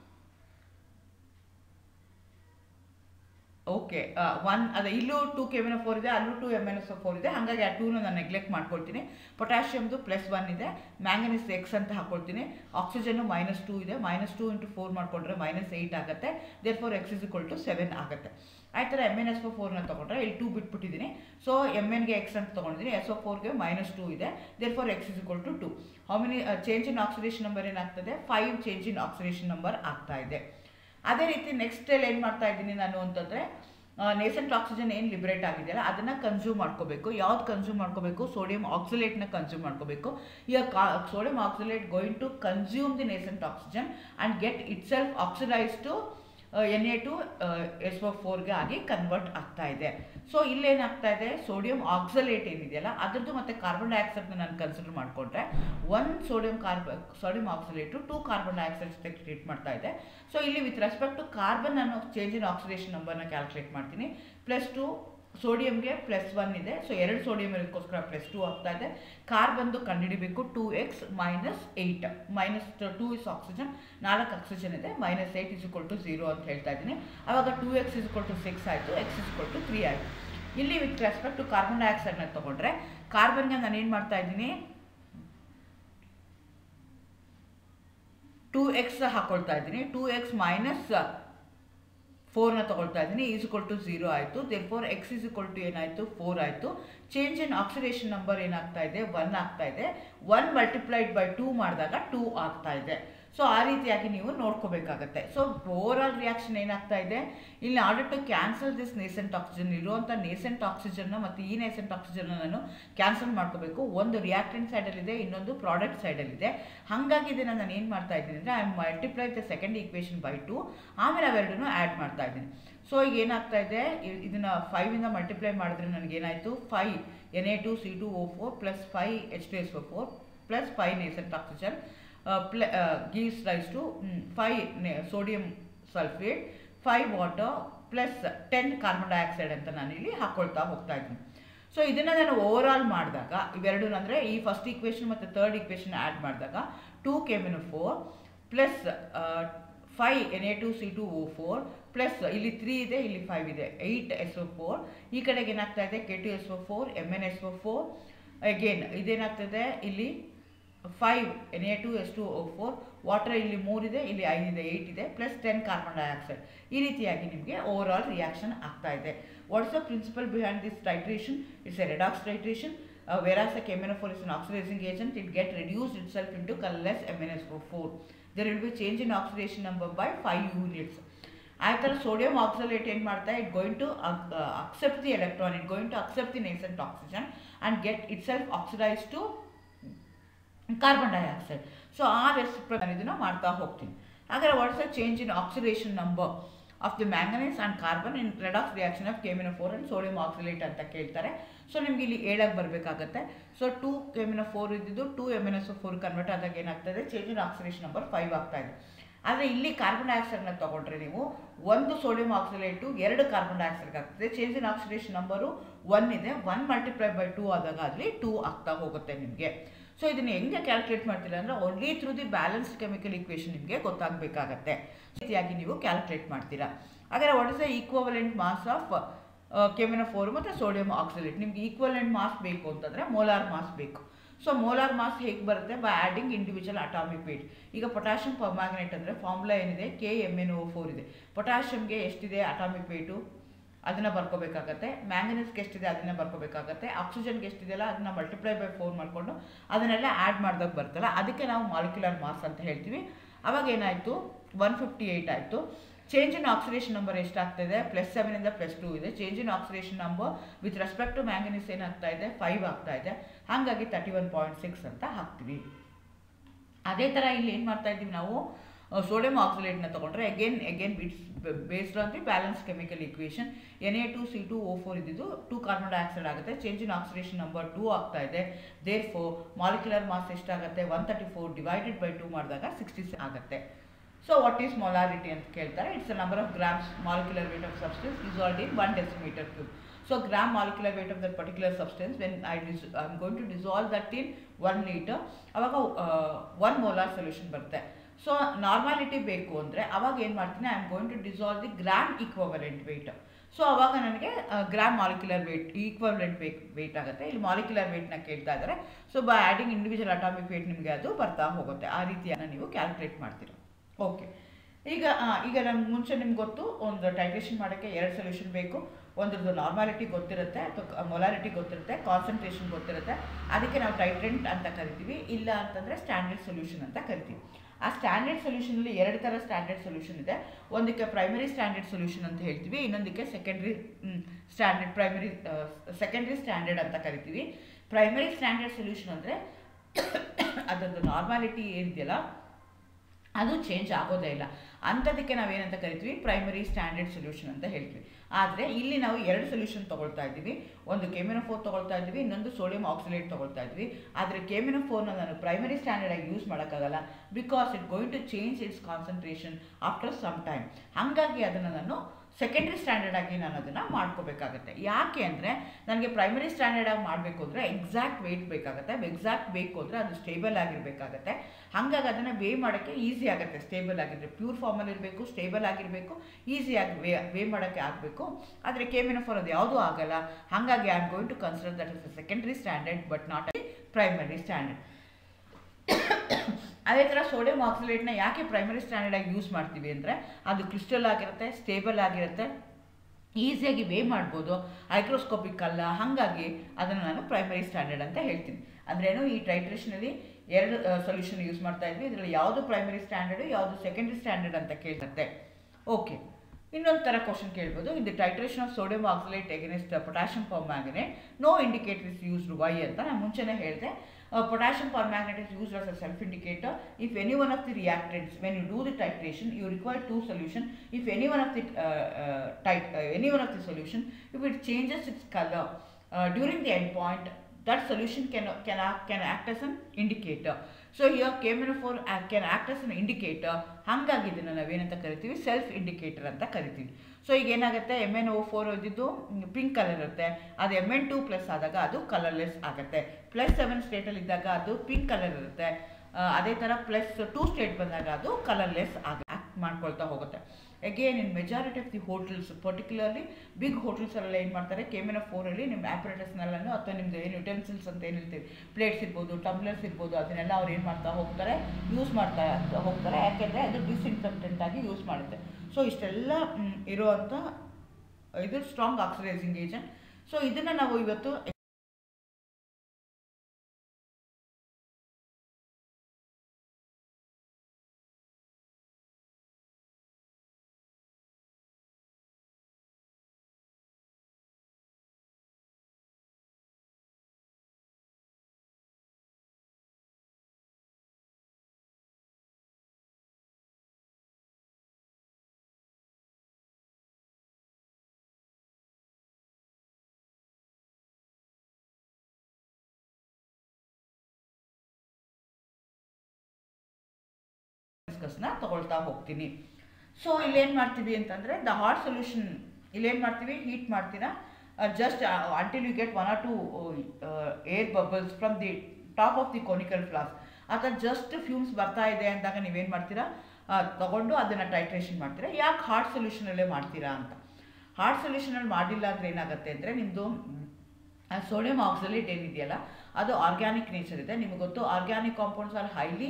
ಓಕೆ 1 ಅದೇ ಇಲ್ಲೂ 2 KMnO4 ಇದೆ, ಅಲ್ಲೂ 2 MnSO4 ಇದೆ. ಹಾಗಾಗಿ ಆ 2ನ ನಾನು ನೆಗ್ಲೆಕ್ಟ್ ಮಾಡ್ಕೊಳ್ತೀನಿ. ಪೊಟ್ಯಾಷಿಯಮ್ದು +1 ಇದೆ, ಮ್ಯಾಂಗನೀಸ್ X ಅಂತ ಹಾಕೊಳ್ತೀನಿ. ಆಕ್ಸಿಜನ್ನು -2 ಇದೆ, -2 ಇಂಟು 4 ಮಾಡಿಕೊಂಡ್ರೆ -8 ಆಗುತ್ತೆ. ದೇರ್ಫೋರ್ X = 7 ಆಗುತ್ತೆ. ಆ ಥರ MnSO4ನ ತೊಗೊಂಡ್ರೆ ಇಲ್ಲಿ 2 ಬಿಟ್ಬಿಟ್ಟಿದ್ದೀನಿ. ಸೊ Mnಗೆ X ಅಂತ ತೊಗೊಂಡಿದ್ದೀನಿ, SO4ಗೆ -2 ಇದೆ. Therefore X = 2. How many change in oxidation number ಏನಾಗ್ತದೆ, 5 ಚೇಂಜ್ ಇನ್ ಆಕ್ಸಿಡೇಷನ್ ನಂಬರ್ ಆಗ್ತಾ ಇದೆ. ಅದೇ ರೀತಿ ನೆಕ್ಸ್ಟಲ್ಲಿ ಏನು ಮಾಡ್ತಾ ಇದ್ದೀನಿ ನಾನು ಅಂತಂದರೆ, ನೇಸೆಂಟ್ ಆಕ್ಸಿಜನ್ ಏನು ಲಿಬರೇಟ್ ಆಗಿದೆಯಲ್ಲ ಅದನ್ನು ಕನ್ಸ್ಯೂಮ್ ಮಾಡ್ಕೋಬೇಕು. ಯಾವ್ದು ಕನ್ಸ್ಯೂಮ್ ಮಾಡ್ಕೋಬೇಕು, ಸೋಡಿಯಂ ಆಕ್ಸಿಲೇಟ್ನ ಕನ್ಸ್ಯೂಮ್ ಮಾಡ್ಕೋಬೇಕು. ಈಗ sodium oxalate going to consume the nascent oxygen and get itself oxidise to Na2SO4ಗೆ ಆಗಿ ಕನ್ವರ್ಟ್ ಆಗ್ತಾ ಇದೆ. ಸೊ ಇಲ್ಲೇನಾಗ್ತಾ ಇದೆ, ಸೋಡಿಯಂ ಆಕ್ಸಲೇಟ್ ಏನಿದೆಯಲ್ಲ ಅದರದ್ದು ಮತ್ತು ಕಾರ್ಬನ್ ಡೈಆಕ್ಸೈಡ್ನ ನಾನು ಕನ್ಸಿಡರ್ ಮಾಡಿಕೊಂಡ್ರೆ 1 sodium oxalate 2 carbon dioxide treat ಮಾಡ್ತಾ ಇದೆ. ಸೊ ಇಲ್ಲಿ ವಿತ್ ರೆಸ್ಪೆಕ್ಟ್ ಟು ಕಾರ್ಬನ್ ನಾನು ಚೇಂಜ್ ಇನ್ ಆಕ್ಸಿಡೇಷನ್ ನಂಬರ್ನ ಕ್ಯಾಲ್ಕುಲೇಟ್ ಮಾಡ್ತೀನಿ. +2 ಸೋಡಿಯಂಗೆ +1 ಇದೆ. ಸೊ 2 ಸೋಡಿಯಂ ಇರೋದಕ್ಕೋಸ್ಕರ +2 ಆಗ್ತಾ ಇದೆ. ಕಾರ್ಬನ್ದು ಕಂಡುಹಿಡಿಬೇಕು, 2x -8 -2 ಇಸ್ ಆಕ್ಸಿಜನ್, 4 ಆಕ್ಸಿಜನ್ ಇದೆ, -8 = 0 ಅಂತ ಹೇಳ್ತಾ ಇದ್ದೀನಿ. ಆವಾಗ 2x = 6 ಆಯಿತು, x = 3 ಆಯಿತು. ಇಲ್ಲಿ ವಿತ್ ರೆಸ್ಪೆಕ್ಟ್ ಟು ಕಾರ್ಬನ್ ಡೈಆಕ್ಸೈಡ್ನ ತೊಗೊಂಡ್ರೆ ಕಾರ್ಬನ್ಗೆ ನಾನು ಏನು ಮಾಡ್ತಾ ಇದ್ದೀನಿ, 2x ಹಾಕೊಳ್ತಾ ಇದ್ದೀನಿ. 2x -4ನ ತೊಗೊಳ್ತಾ ಇದ್ದೀನಿ, = 0 ಆಯಿತು. ದೇರ್ಫೋರ್ X ಏನಾಯಿತು, 4 ಆಯಿತು. ಚೇಂಜ್ ಇನ್ ಆಕ್ಸಿಡೇಷನ್ ನಂಬರ್ ಏನಾಗ್ತಾ ಇದೆ, 1 ಆಗ್ತಾ ಇದೆ. 1 × 2 ಮಾಡಿದಾಗ 2 ಆಗ್ತಾ ಇದೆ. ಸೊ ಆ ರೀತಿಯಾಗಿ ನೀವು ನೋಡ್ಕೋಬೇಕಾಗತ್ತೆ. ಸೊ ಓವರಾಲ್ ರಿಯಾಕ್ಷನ್ ಏನಾಗ್ತಾ ಇದೆ, ಇಲ್ಲಿ order to cancel this nascent oxygen, ಇರುವಂಥ ನೇಸೆಂಟ್ ಆಕ್ಸಿಜನ್ನ ಮತ್ತು ಈ ನೇಸೆಂಟ್ ಆಕ್ಸಿಜನ್ನ ನಾನು ಕ್ಯಾನ್ಸಲ್ ಮಾಡ್ಕೋಬೇಕು. ಒಂದು ರಿಯಾಕ್ಟೆಂಟ್ ಸೈಡಲ್ಲಿದೆ, ಇನ್ನೊಂದು ಪ್ರಾಡಕ್ಟ್ ಸೈಡಲ್ಲಿದೆ. ಹಾಗಾಗಿ ಇದನ್ನು ನಾನು ಏನು ಮಾಡ್ತಾ ಇದ್ದೀನಿ ಅಂದರೆ, I multiply the second equation by 2, ಆಮೇಲೆ ಅವೆರಡನ್ನೂ ಆ್ಯಡ್ ಮಾಡ್ತಾ ಇದ್ದೀನಿ. ಸೊ ಈಗ ಏನಾಗ್ತಾ ಇದೆ, ಇದನ್ನು 5ಇಂದ ಮಲ್ಟಿಪ್ಲೈ ಮಾಡಿದ್ರೆ ನನಗೇನಾಯಿತು, 5 Na2CO4 + 5 H2SO4 + 5 nascent oxygen gives rise to 5 sodium sulfate, 5 water plus 10 carbon dioxide ಅಂತ ನಾನು ಇಲ್ಲಿ ಹಾಕೊಳ್ತಾ ಹೋಗ್ತಾ ಇದ್ದೀನಿ. ಸೊ ಇದನ್ನು ನಾನು ಓವರಾಲ್ ಮಾಡಿದಾಗ ಇವೆರಡು ಅಂದರೆ ಈ ಫಸ್ಟ್ ಈಕ್ವೇಷನ್ ಮತ್ತು ಥರ್ಡ್ ಈಕ್ವೇಷನ್ ಆ್ಯಡ್ ಮಾಡಿದಾಗ 2 KMnO4 ಪ್ಲಸ್ 5 Na2C2O4 ಪ್ಲಸ್ ಇಲ್ಲಿ 3 ಇದೆ, ಇಲ್ಲಿ 5 ಇದೆ, 8 SO4. ಈ ಕಡೆಗೆ ಏನಾಗ್ತಾ ಇದೆ, K2SO4 MnSO4. ಅಗೇನ್ ಇದೇನಾಗ್ತದೆ, ಇಲ್ಲಿ 5 Na2H2O4, ವಾಟರ್ ಇಲ್ಲಿ 3 ಇದೆ, ಇಲ್ಲಿ 5 ಇದೆ, 8 ಇದೆ, ಪ್ಲಸ್ 10 ಕಾರ್ಬನ್ ಡೈಆಕ್ಸೈಡ್. ಈ ರೀತಿಯಾಗಿ ನಿಮಗೆ ಓವರ್ ಆಲ್ ರಿಯಾಕ್ಷನ್ ಆಗ್ತಾ ಇದೆ. What's the principle behind this titration? It's a redox titration. Whereas the KMnO4 is an oxidizing agent, it gets reduced itself into colorless MnSO4. There will be change in oxidation number by 5 units. After sodium oxalate ಏನು ಮಾಡ್ತಾ it going to accept the electron, it going to accept the nascent oxygen and get itself oxidized to carbon dioxide. So ಆ ರೆಸಿಪ್ರೊಕಲ್ ಇದನ್ನ ಮಾಡ್ತಾ ಹೋಗ್ತೀನಿ. ಹಾಗಾದ್ರೆ what is the change in oxidation number of the manganese and carbon in redox reaction of KMnO4 and sodium oxalate ಅಂತ ಕೇಳ್ತಾರೆ. ಸೊ ನಿಮ್ಗೆ ಇಲ್ಲಿ ಹೇಳಕ್ಕೆ ಬರಬೇಕಾಗತ್ತೆ. ಸೊ 2 KMnO4 ಇದ್ದಿದ್ದು 2 MnSO4 ಕನ್ವರ್ಟ್ ಆದಾಗ ಏನಾಗ್ತದೆ, ಚೇಂಜ್ ಇನ್ ಆಕ್ಸಿಡೇಷನ್ ನಂಬರ್ 5 ಆಗ್ತಾ ಇದೆ. ಆದರೆ ಇಲ್ಲಿ ಕಾರ್ಬನ್ ಡೈಆಕ್ಸೈಡ್ನ ತೊಗೊಂಡ್ರೆ ನೀವು ಒಂದು ಸೋಡಿಯಂ ಆಕ್ಸಲೇಟು 2 ಕಾರ್ಬನ್ ಡೈಆಕ್ಸೈಡ್ ಆಗ್ತದೆ. ಚೇಂಜ್ ಇನ್ ಆಕ್ಸಿಡೇಷನ್ ನಂಬರು 1 ಇದೆ, 1 ಮಲ್ಟಿಪ್ಲೈ ಬೈ 2 ಆದಾಗ ಅಲ್ಲಿ 2 ಆಗ್ತಾ ಹೋಗುತ್ತೆ ನಿಮಗೆ. ಸೊ ಇದನ್ನು ಹೆಂಗೆ ಕ್ಯಾಲ್ಕುಲೇಟ್ ಮಾಡ್ತೀರಾ ಅಂದರೆ only through the balanced chemical equation ನಿಮಗೆ ಗೊತ್ತಾಗಬೇಕಾಗತ್ತೆ. ರೀತಿಯಾಗಿ ನೀವು ಕ್ಯಾಲ್ಕುಲೇಟ್ ಮಾಡ್ತೀರಾ. ಹಾಗಾದರೆ what is the equivalent mass of KMnO4 ಮತ್ತು ಸೋಡಿಯಂ ಆಕ್ಸಲೇಟ್? ನಿಮ್ಗೆ ಈಕ್ವಲೆಂಟ್ ಮಾಸ್ ಬೇಕು ಅಂತಂದರೆ ಮೋಲಾರ್ ಮಾಸ್ ಬೇಕು. ಸೊ ಮೋಲಾರ್ ಮಾಸ್ ಹೇಗೆ ಬರುತ್ತೆ? By adding individual atomic weight. ಈಗ ಪೊಟ್ಯಾಷಿಯಂ ಪರ್ಮ್ಯಾಂಗನೇಟ್ ಅಂದರೆ ಫಾರ್ಮುಲಾ ಏನಿದೆ, KMnO4 ಇದೆ. ಪೊಟ್ಯಾಷಿಯಮ್ಗೆ ಎಷ್ಟಿದೆ ಅಟಾಮಿಕ್ ವೇಟು ಅದನ್ನು ಬರ್ಕೋಬೇಕಾಗತ್ತೆ, ಮ್ಯಾಂಗನೀಸ್ಗೆ ಎಷ್ಟಿದೆ ಅದನ್ನು ಬರ್ಕೋಬೇಕಾಗತ್ತೆ, ಆಕ್ಸಿಜನ್ಗೆ ಎಷ್ಟಿದೆಯಲ್ಲ ಅದನ್ನು ಮಲ್ಟಿಪ್ಲೈ ಬೈ 4 ಮಾಡಿಕೊಂಡು ಅದನ್ನೆಲ್ಲ ಆ್ಯಡ್ ಮಾಡಿದಾಗ ಬರ್ತಲ್ಲ, ಅದಕ್ಕೆ ನಾವು ಮಾಲಿಕ್ಯುಲರ್ ಮಾಸ್ ಅಂತ ಹೇಳ್ತೀವಿ. ಅವಾಗ ಏನಾಯಿತು, 158 ಆಯಿತು. ಚೇಂಜ್ ಇನ್ ಆಕ್ಸಿಡೇಷನ್ ನಂಬರ್ ಎಷ್ಟಾಗ್ತಾಯಿದೆ? +7 ಇಂದ +2 ಇದೆ. Change in oxidation number with respect to manganese ಏನಾಗ್ತಾ ಇದೆ, 5 ಆಗ್ತಾ ಇದೆ. ಹಾಗಾಗಿ 31.6 ಅಂತ ಹಾಕ್ತೀವಿ. ಅದೇ ಥರ ಇಲ್ಲಿ ಏನು ಮಾಡ್ತಾ ಇದ್ದೀವಿ ನಾವು, ಸೋಡಿಯಂ ಆಕ್ಸಲೇಟ್ನ ತೊಗೊಂಡ್ರೆ again based on the balance chemical equation. Na2C2O4 ಇದ್ದಿದ್ದು 2 ಕಾರ್ಬನ್ ಡೈಆಕ್ಸೈಡ್ ಆಗುತ್ತೆ. ಚೇಂಜ್ ಇನ್ ಆಕ್ಸಿಡೇಷನ್ ನಂಬರ್ 2 ಆಗ್ತಾ ಇದೆ. ದೇರ್ಫೋರ್ ಮಾಲಿಕ್ಯುಲರ್ ಮಾಸ್ ಎಷ್ಟಾಗುತ್ತೆ, 134 ಡಿವೈಡೆಡ್ ಬೈ 2 ಮಾಡಿದಾಗ 66 ಆಗುತ್ತೆ. ಸೊ ವಾಟ್ ಈಸ್ ಮೊಲಾರಿಟಿ ಅಂತ ಕೇಳ್ತಾರೆ. It's a number of grams molecular weight of substance dissolved in 1 decimeter cube. So gram molecular weight of that particular substance, when I'm going to dissolve that in 1 liter, ಅವಾಗ 1 molar solution ಬರುತ್ತೆ. ಸೊ ನಾರ್ಮಾಲಿಟಿ ಬೇಕು ಅಂದರೆ ಅವಾಗ ಏನು ಮಾಡ್ತೀನಿ, I am going to dissolve the gram equivalent weight. So ಅವಾಗ ನನಗೆ gram molecular weight equivalent weight ಆಗುತ್ತೆ. ಇಲ್ಲಿ ಮಾಲಿಕ್ಯುಲರ್ ವೇಟ್ನ ಕೇಳ್ತಾ ಇದ್ದಾರೆ. So by adding individual atomic weight ನಿಮಗೆ ಅದು ಬರ್ತಾ ಹೋಗುತ್ತೆ. ಆ ರೀತಿಯನ್ನು ನೀವು ಕ್ಯಾಲ್ಕುಲೇಟ್ ಮಾಡ್ತೀರ. ಓಕೆ, ಈಗ ನಮ್ಗೆ ಮುಂಚೆ ನಿಮ್ಗೆ ಗೊತ್ತು, ಒಂದು ಟೈಟ್ರೇಷನ್ ಮಾಡೋಕ್ಕೆ 2 ಸೊಲ್ಯೂಷನ್ ಬೇಕು. ಒಂದ್ರದ್ದು ನಾರ್ಮಾಲಿಟಿ ಗೊತ್ತಿರುತ್ತೆ ಅಥವಾ ಮೊಲಾರಿಟಿ ಗೊತ್ತಿರುತ್ತೆ, ಕಾನ್ಸಂಟ್ರೇಷನ್ ಗೊತ್ತಿರುತ್ತೆ. ಅದಕ್ಕೆ ನಾವು ಟೈಟ್ರೆಂಟ್ ಅಂತ ಕರಿತೀವಿ. ಇಲ್ಲ ಅಂತಂದರೆ ಸ್ಟ್ಯಾಂಡರ್ಡ್ ಸೊಲ್ಯೂಷನ್ ಅಂತ ಕರಿತೀವಿ. ಆ ಸ್ಟ್ಯಾಂಡರ್ಡ್ ಸೊಲ್ಯೂಷನಲ್ಲಿ 2 ಥರ ಸ್ಟ್ಯಾಂಡರ್ಡ್ ಸೊಲ್ಯೂಷನ್ ಇದೆ. ಒಂದಕ್ಕೆ ಪ್ರೈಮರಿ ಸ್ಟ್ಯಾಂಡರ್ಡ್ ಸೊಲ್ಯೂಷನ್ ಅಂತ ಹೇಳ್ತೀವಿ, ಇನ್ನೊಂದಕ್ಕೆ ಸೆಕೆಂಡ್ರಿ ಸ್ಟ್ಯಾಂಡರ್ಡ್ ಅಂತ ಕರಿತೀವಿ. ಪ್ರೈಮರಿ ಸ್ಟ್ಯಾಂಡರ್ಡ್ ಸೊಲ್ಯೂಷನ್ ಅಂದರೆ ಅದರದ್ದು ನಾರ್ಮಾಲಿಟಿ ಏನಿದೆಯಲ್ಲ ಅದು ಚೇಂಜ್ ಆಗೋದೇ ಇಲ್ಲ. ಅಂಥದಕ್ಕೆ ನಾವೇನಂತ ಕರಿತೀವಿ, ಪ್ರೈಮರಿ ಸ್ಟ್ಯಾಂಡರ್ಡ್ ಸೊಲ್ಯೂಷನ್ ಅಂತ ಹೇಳ್ತೀವಿ. ಆದರೆ ಇಲ್ಲಿ ನಾವು 2 ಸೊಲ್ಯೂಷನ್ ತೊಗೊಳ್ತಾ ಇದ್ದೀವಿ. ಒಂದು KMnO4 ತೊಗೊಳ್ತಾ ಇದ್ದೀವಿ, ಇನ್ನೊಂದು ಸೋಡಿಯಂ ಆಕ್ಸಲೇಟ್ ತೊಗೊಳ್ತಾ ಇದ್ವಿ. ಆದರೆ KMnO4ನ ನಾನು ಪ್ರೈಮರಿ ಸ್ಟ್ಯಾಂಡರ್ಡಾಗಿ ಯೂಸ್ ಮಾಡೋಕ್ಕಾಗಲ್ಲ, because it going to change its concentration after some time. ಹಾಗಾಗಿ ಅದನ್ನು ನಾನು ಸೆಕೆಂಡ್ರಿ ಸ್ಟ್ಯಾಂಡರ್ಡ್ ಆಗಿ ನಾನು ಅದನ್ನು ಮಾಡ್ಕೋಬೇಕಾಗತ್ತೆ. ಯಾಕೆ ಅಂದರೆ ನನಗೆ ಪ್ರೈಮರಿ ಸ್ಟ್ಯಾಂಡರ್ಡ್ ಆಗಿ ಮಾಡಬೇಕು ಅಂದರೆ ಎಕ್ಸಾಕ್ಟ್ ವೆಯ್ಟ್ ಬೇಕಾಗುತ್ತೆ. ಎಕ್ಸಾಕ್ಟ್ ಬೇಕು ಅಂದರೆ ಅದು ಸ್ಟೇಬಲ್ ಆಗಿರಬೇಕಾಗತ್ತೆ. ಹಾಗಾಗಿ ಅದನ್ನು ವೇ ಮಾಡೋಕ್ಕೆ ಈಸಿ ಆಗುತ್ತೆ. ಸ್ಟೇಬಲ್ ಆಗಿದ್ದರೆ ಪ್ಯೂರ್ ಫಾರ್ಮಲ್ಲಿ ಇರಬೇಕು, ಸ್ಟೇಬಲ್ ಆಗಿರಬೇಕು, ಈಸಿಯಾಗಿ ವೇ ಮಾಡೋಕ್ಕೆ ಆಗಬೇಕು. ಆದರೆ KMnO4 ಅದು ಯಾವುದೂ ಆಗಲ್ಲ. ಹಾಗಾಗಿ I am going to consider that is a secondary standard but not a primary standard. ಅದೇ ಥರ ಸೋಡಿಯಂ ಆಕ್ಸಲೇಟ್ನ ಯಾಕೆ ಪ್ರೈಮರಿ ಸ್ಟ್ಯಾಂಡರ್ಡಾಗಿ ಯೂಸ್ ಮಾಡ್ತೀವಿ ಅಂದರೆ ಅದು ಕ್ರಿಸ್ಟಲ್ ಆಗಿರುತ್ತೆ, ಸ್ಟೇಬಲ್ ಆಗಿರುತ್ತೆ, ಈಸಿಯಾಗಿ ವೇ ಮಾಡ್ಬೋದು, ಮೈಕ್ರೋಸ್ಕೋಪಿಕ್ ಅಲ್ಲ. ಹಾಗಾಗಿ ಅದನ್ನು ನಾನು ಪ್ರೈಮರಿ ಸ್ಟ್ಯಾಂಡರ್ಡ್ ಅಂತ ಹೇಳ್ತೀನಿ. ಅಂದ್ರೇನು, ಈ ಟೈಟ್ರೇಷನಲ್ಲಿ 2 ಸೊಲ್ಯೂಷನ್ ಯೂಸ್ ಮಾಡ್ತಾ ಇದ್ವಿ. ಇದರಲ್ಲಿ ಯಾವುದು ಪ್ರೈಮರಿ ಸ್ಟ್ಯಾಂಡರ್ಡು, ಯಾವುದು ಸೆಕೆಂಡ್ರಿ ಸ್ಟ್ಯಾಂಡರ್ಡ್ ಅಂತ ಕೇಳ್ತದೆ. ಓಕೆ, ಇನ್ನೊಂದು ಥರ ಕ್ವಶನ್ ಕೇಳ್ಬೋದು. In the titration of sodium oxalate against potassium permanganate no indicator is used. Why ಅಂತ ನಾನು ಮುಂಚೆನೇ ಹೇಳಿದೆ. Potassium permanganate is used as a self-indicator. If any one of the reactants, when you do the titration, you require 2 solutions. If any one of the solution, if it changes its color during the end point, that solution can act as an indicator. So here KMnO4 can act as an indicator. ಹಾಗಾಗಿ ಇದನ್ನು ನಾವೇನಂತ ಕರಿತೀವಿ, ಸೆಲ್ಫ್ ಇಂಡಿಕೇಟರ್ ಅಂತ ಕರಿತೀವಿ. ಸೊ ಈಗ ಏನಾಗುತ್ತೆ, MnO4 ಇದ್ದಿದ್ದು ಪಿಂಕ್ ಕಲರ್ ಇರುತ್ತೆ. ಅದು Mn2+ ಆದಾಗ ಅದು ಕಲರ್ಲೆಸ್ ಆಗುತ್ತೆ. +7 ಸ್ಟೇಟಲ್ಲಿ ಇದ್ದಾಗ ಅದು ಪಿಂಕ್ ಕಲರ್ ಇರುತ್ತೆ. ಅದೇ ಥರ +2 ಸ್ಟೇಟ್ ಬಂದಾಗ ಅದು ಕಲರ್ಲೆಸ್ ಆಕ್ಟ್ ಮಾಡ್ಕೊಳ್ತಾ ಹೋಗುತ್ತೆ. Again in majority of the hotels, particularly big ಹೋಟೆಲ್ಸಲ್ಲೆಲ್ಲ ಏನು ಮಾಡ್ತಾರೆ, KMnO4ಅಲ್ಲಿ ನಿಮ್ಮ ಆ್ಯಪರೇಟಸ್ನೆಲ್ಲನೂ ಅಥವಾ ನಿಮ್ಮದು ಏನು ಯುಟೆನ್ಸಿಲ್ಸ್ ಅಂತ ಏನು ಹೇಳ್ತೀವಿ, ಪ್ಲೇಟ್ಸ್ ಇರ್ಬೋದು, ಟಮ್ಲರ್ಸ್ ಇರ್ಬೋದು, ಅದನ್ನೆಲ್ಲ ಅವ್ರು ಏನು ಮಾಡ್ತಾ ಹೋಗ್ತಾರೆ, ಯೂಸ್ ಮಾಡ್ತಾ ಹೋಗ್ತಾರೆ. ಯಾಕೆಂದರೆ ಅದು ಡಿಸ್ಇನ್ಫೆಕ್ಟೆಂಟ್ ಆಗಿ ಯೂಸ್ ಮಾಡುತ್ತೆ. ಸೊ ಇಷ್ಟೆಲ್ಲ ಇರೋವಂಥ ಇದು ಸ್ಟ್ರಾಂಗ್ ಆಕ್ಸಿಡೈಸಿಂಗ್ ಏಜೆಂಟ್. ಸೊ ಇದನ್ನು ನಾವು ಇವತ್ತು ಡಿಸ್ಕಸ್ನ ತಗೊಳ್ತಾ ಹೋಗ್ತೀನಿ. ಸೊ ಇಲ್ಲೇನು ಮಾಡ್ತೀವಿ ಅಂತಂದರೆ ದ ಹಾಟ್ ಸೊಲ್ಯೂಷನ್ ಇಲ್ಲೇನು ಮಾಡ್ತೀವಿ, ಹೀಟ್ ಮಾಡ್ತೀರಾ just until you get 1 or 2 air bubbles from the top of the conical flask. ಅಥವಾ ಜಸ್ಟ್ ಫ್ಯೂಮ್ಸ್ ಬರ್ತಾ ಇದೆ ಅಂದಾಗ ನೀವೇನು ಮಾಡ್ತೀರಾ, ತಗೊಂಡು ಅದನ್ನು ಟೈಟ್ರೇಷನ್ ಮಾಡ್ತೀರಾ. ಯಾಕೆ ಹಾಟ್ ಸೊಲ್ಯೂಷನಲ್ಲೇ ಮಾಡ್ತೀರಾ ಅಂತ. ಹಾಟ್ ಸೊಲ್ಯೂಷನಲ್ಲಿ ಮಾಡಿಲ್ಲ ಅಂದರೆ ಏನಾಗುತ್ತೆ ಅಂದರೆ ನಿಮ್ಮದು ಸೋಡಿಯಂ ಆಕ್ಸಲೇಟ್ ಏನಿದೆಯಲ್ಲ ಅದು ಆರ್ಗ್ಯಾನಿಕ್ ನೇಚರ್ ಇದೆ. ನಿಮಗೆ ಗೊತ್ತು organic compounds are highly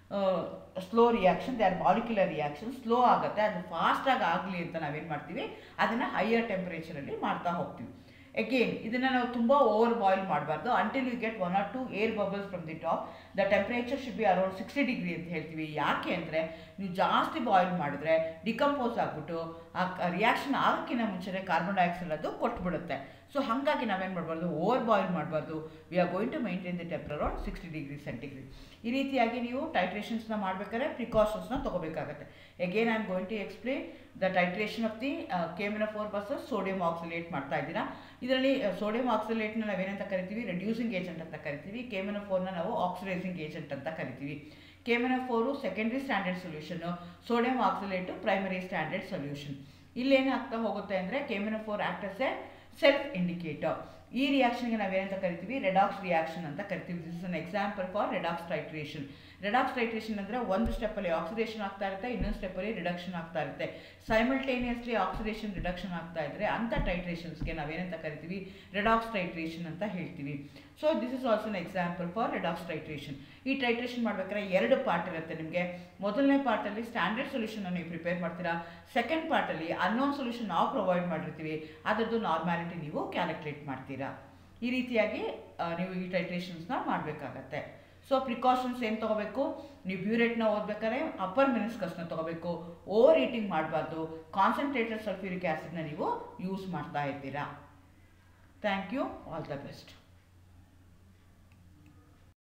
slow reaction, they are molecular reaction, slow ಆಗುತ್ತೆ. ಅದು ಫಾಸ್ಟಾಗಿ ಆಗಲಿ ಅಂತ ನಾವೇನು ಮಾಡ್ತೀವಿ, ಅದನ್ನು ಹೈಯರ್ ಟೆಂಪರೇಚರಲ್ಲಿ ಮಾಡ್ತಾ ಹೋಗ್ತೀವಿ. ಅಗೇನ್ ಇದನ್ನು ನಾವು ತುಂಬ ಓವರ್ ಬಾಯ್ಲ್ ಮಾಡಬಾರ್ದು. Until you get 1 or 2 air bubbles from the top, the temperature should be around 60 degree ಅಂತ ಹೇಳ್ತೀವಿ. ಯಾಕೆ ಅಂದರೆ ನೀವು ಜಾಸ್ತಿ ಬಾಯ್ಲ್ ಮಾಡಿದ್ರೆ ಡಿಕಂಪೋಸ್ ಆಗಿಬಿಟ್ಟು ಆ ರಿಯಾಕ್ಷನ್ ಆಗೋಕ್ಕಿಂತ ಮುಂಚೆನೇ ಕಾರ್ಬನ್ ಡೈಆಕ್ಸೈಡ್ ಅದು ಕೊಟ್ಬಿಡುತ್ತೆ. ಸೊ ಹಾಗಾಗಿ ನಾವೇನು ಮಾಡಬಾರ್ದು, ಓವರ್ ಬಾಯ್ಲ್ ಮಾಡಬಾರ್ದು. We are going to maintain the temperature around 60 degree centigrade. ಈ ರೀತಿಯಾಗಿ ನೀವು ಟೈಟ್ರೇಷನ್ಸ್ನ ಮಾಡಬೇಕಾದ್ರೆ ಪ್ರಿಕಾಷನ್ಸ್ನ ತೊಗೋಬೇಕಾಗತ್ತೆ. Again I am going to explain the titration of the KMnO4 versus sodium oxalate ಮಾಡ್ತಾ ಇದ್ದೀರಾ. ಇದರಲ್ಲಿ ಸೋಡಿಯಂ ಆಕ್ಸಲೇಟ್ನ ನಾವೇನಂತ ಕರಿತೀವಿ, ರೆಡ್ಯೂಸಿಂಗ್ ಏಜೆಂಟ್ ಅಂತ ಕರಿತೀವಿ. KMnO4ನ ನಾವು ಆಕ್ಸಿಡೈಸಿಂಗ್ ಏಜೆಂಟ್ ಅಂತ ಕರಿತೀವಿ. KMnO4 secondary standard solution, sodium oxalate primary standard solution. ಇಲ್ಲೇನಾಗ್ತಾ ಹೋಗುತ್ತೆ ಅಂದರೆ KMnO4 act as a self indicator. ಈ ರಿಯಾಕ್ಷನ್ಗೆ ನಾವೇನಂತ ಕರಿತೀವಿ, ರೆಡಾಕ್ಸ್ ರಿಯಾಕ್ಷನ್ ಅಂತ ಕರಿತೀವಿ. This is an example for redox titration. Redox titration ಅಂದರೆ ಒಂದು ಸ್ಟೆಪ್ಪಲ್ಲಿ ಆಕ್ಸಿಡೇಷನ್ ಆಗ್ತಾ ಇರುತ್ತೆ, ಇನ್ನೊಂದು ಸ್ಟೆಪ್ಪಲ್ಲಿ ರಿಡಕ್ಷನ್ ಆಗ್ತಾ ಇರುತ್ತೆ. ಸೈಮಲ್ಟೇನಿಯಸ್ಲಿ ಆಕ್ಸಿಡೇಷನ್ ರಿಡಕ್ಷನ್ ಆಗ್ತಾ ಇದ್ದರೆ ಅಂಥ ಟೈಟ್ರೇಷನ್ಸ್ಗೆ ನಾವೇನಂತ ಕರಿತೀವಿ, ರೆಡಾಕ್ಸ್ ಟೈಟ್ರೇಷನ್ ಅಂತ ಹೇಳ್ತೀವಿ. So this is also an example for redox titration. ಈ ಟೈಟ್ರೇಷನ್ ಮಾಡಬೇಕಾದ್ರೆ 2 ಪಾರ್ಟ್ ಇರುತ್ತೆ ನಿಮಗೆ. ಮೊದಲನೇ ಪಾರ್ಟಲ್ಲಿ ಸ್ಟ್ಯಾಂಡರ್ಡ್ ಸೊಲ್ಯೂಷನ್ನ ನೀವು ಪ್ರಿಪೇರ್ ಮಾಡ್ತೀರಾ. ಸೆಕೆಂಡ್ ಪಾರ್ಟಲ್ಲಿ ಅನ್ನೋನ್ ಸೊಲ್ಯೂಷನ್ ನಾವು ಪ್ರೊವೈಡ್ ಮಾಡಿರ್ತೀವಿ, ಅದರದ್ದು ನಾರ್ಮ್ಯಾಲಿಟಿ ನೀವು ಕ್ಯಾಲ್ಕುಲೇಟ್ ಮಾಡ್ತೀರಾ. ಈ ರೀತಿಯಾಗಿ ನೀವು ಈ ಟೈಟ್ರೇಷನ್ಸ್ನ ಮಾಡಬೇಕಾಗತ್ತೆ. ಸೊ ಪ್ರಿಕಾಷನ್ಸ್ ಏನು ತೊಗೋಬೇಕು, ನೀವು ಬ್ಯೂರೇಟ್ನ ಓದಬೇಕಾದ್ರೆ ಅಪ್ಪರ್ ಮೆನಿಸ್ಕಸ್ನ ತೊಗೋಬೇಕು. ಓವರ್ ಈಟಿಂಗ್ ಮಾಡಬಾರ್ದು. ಕಾನ್ಸಂಟ್ರೇಟೆಡ್ ಸಲ್ಫ್ಯೂರಿಕ್ ಆ್ಯಸಿಡ್ನ ನೀವು ಯೂಸ್ ಮಾಡ್ತಾ ಇದ್ದೀರಾ. Thank you. All the best.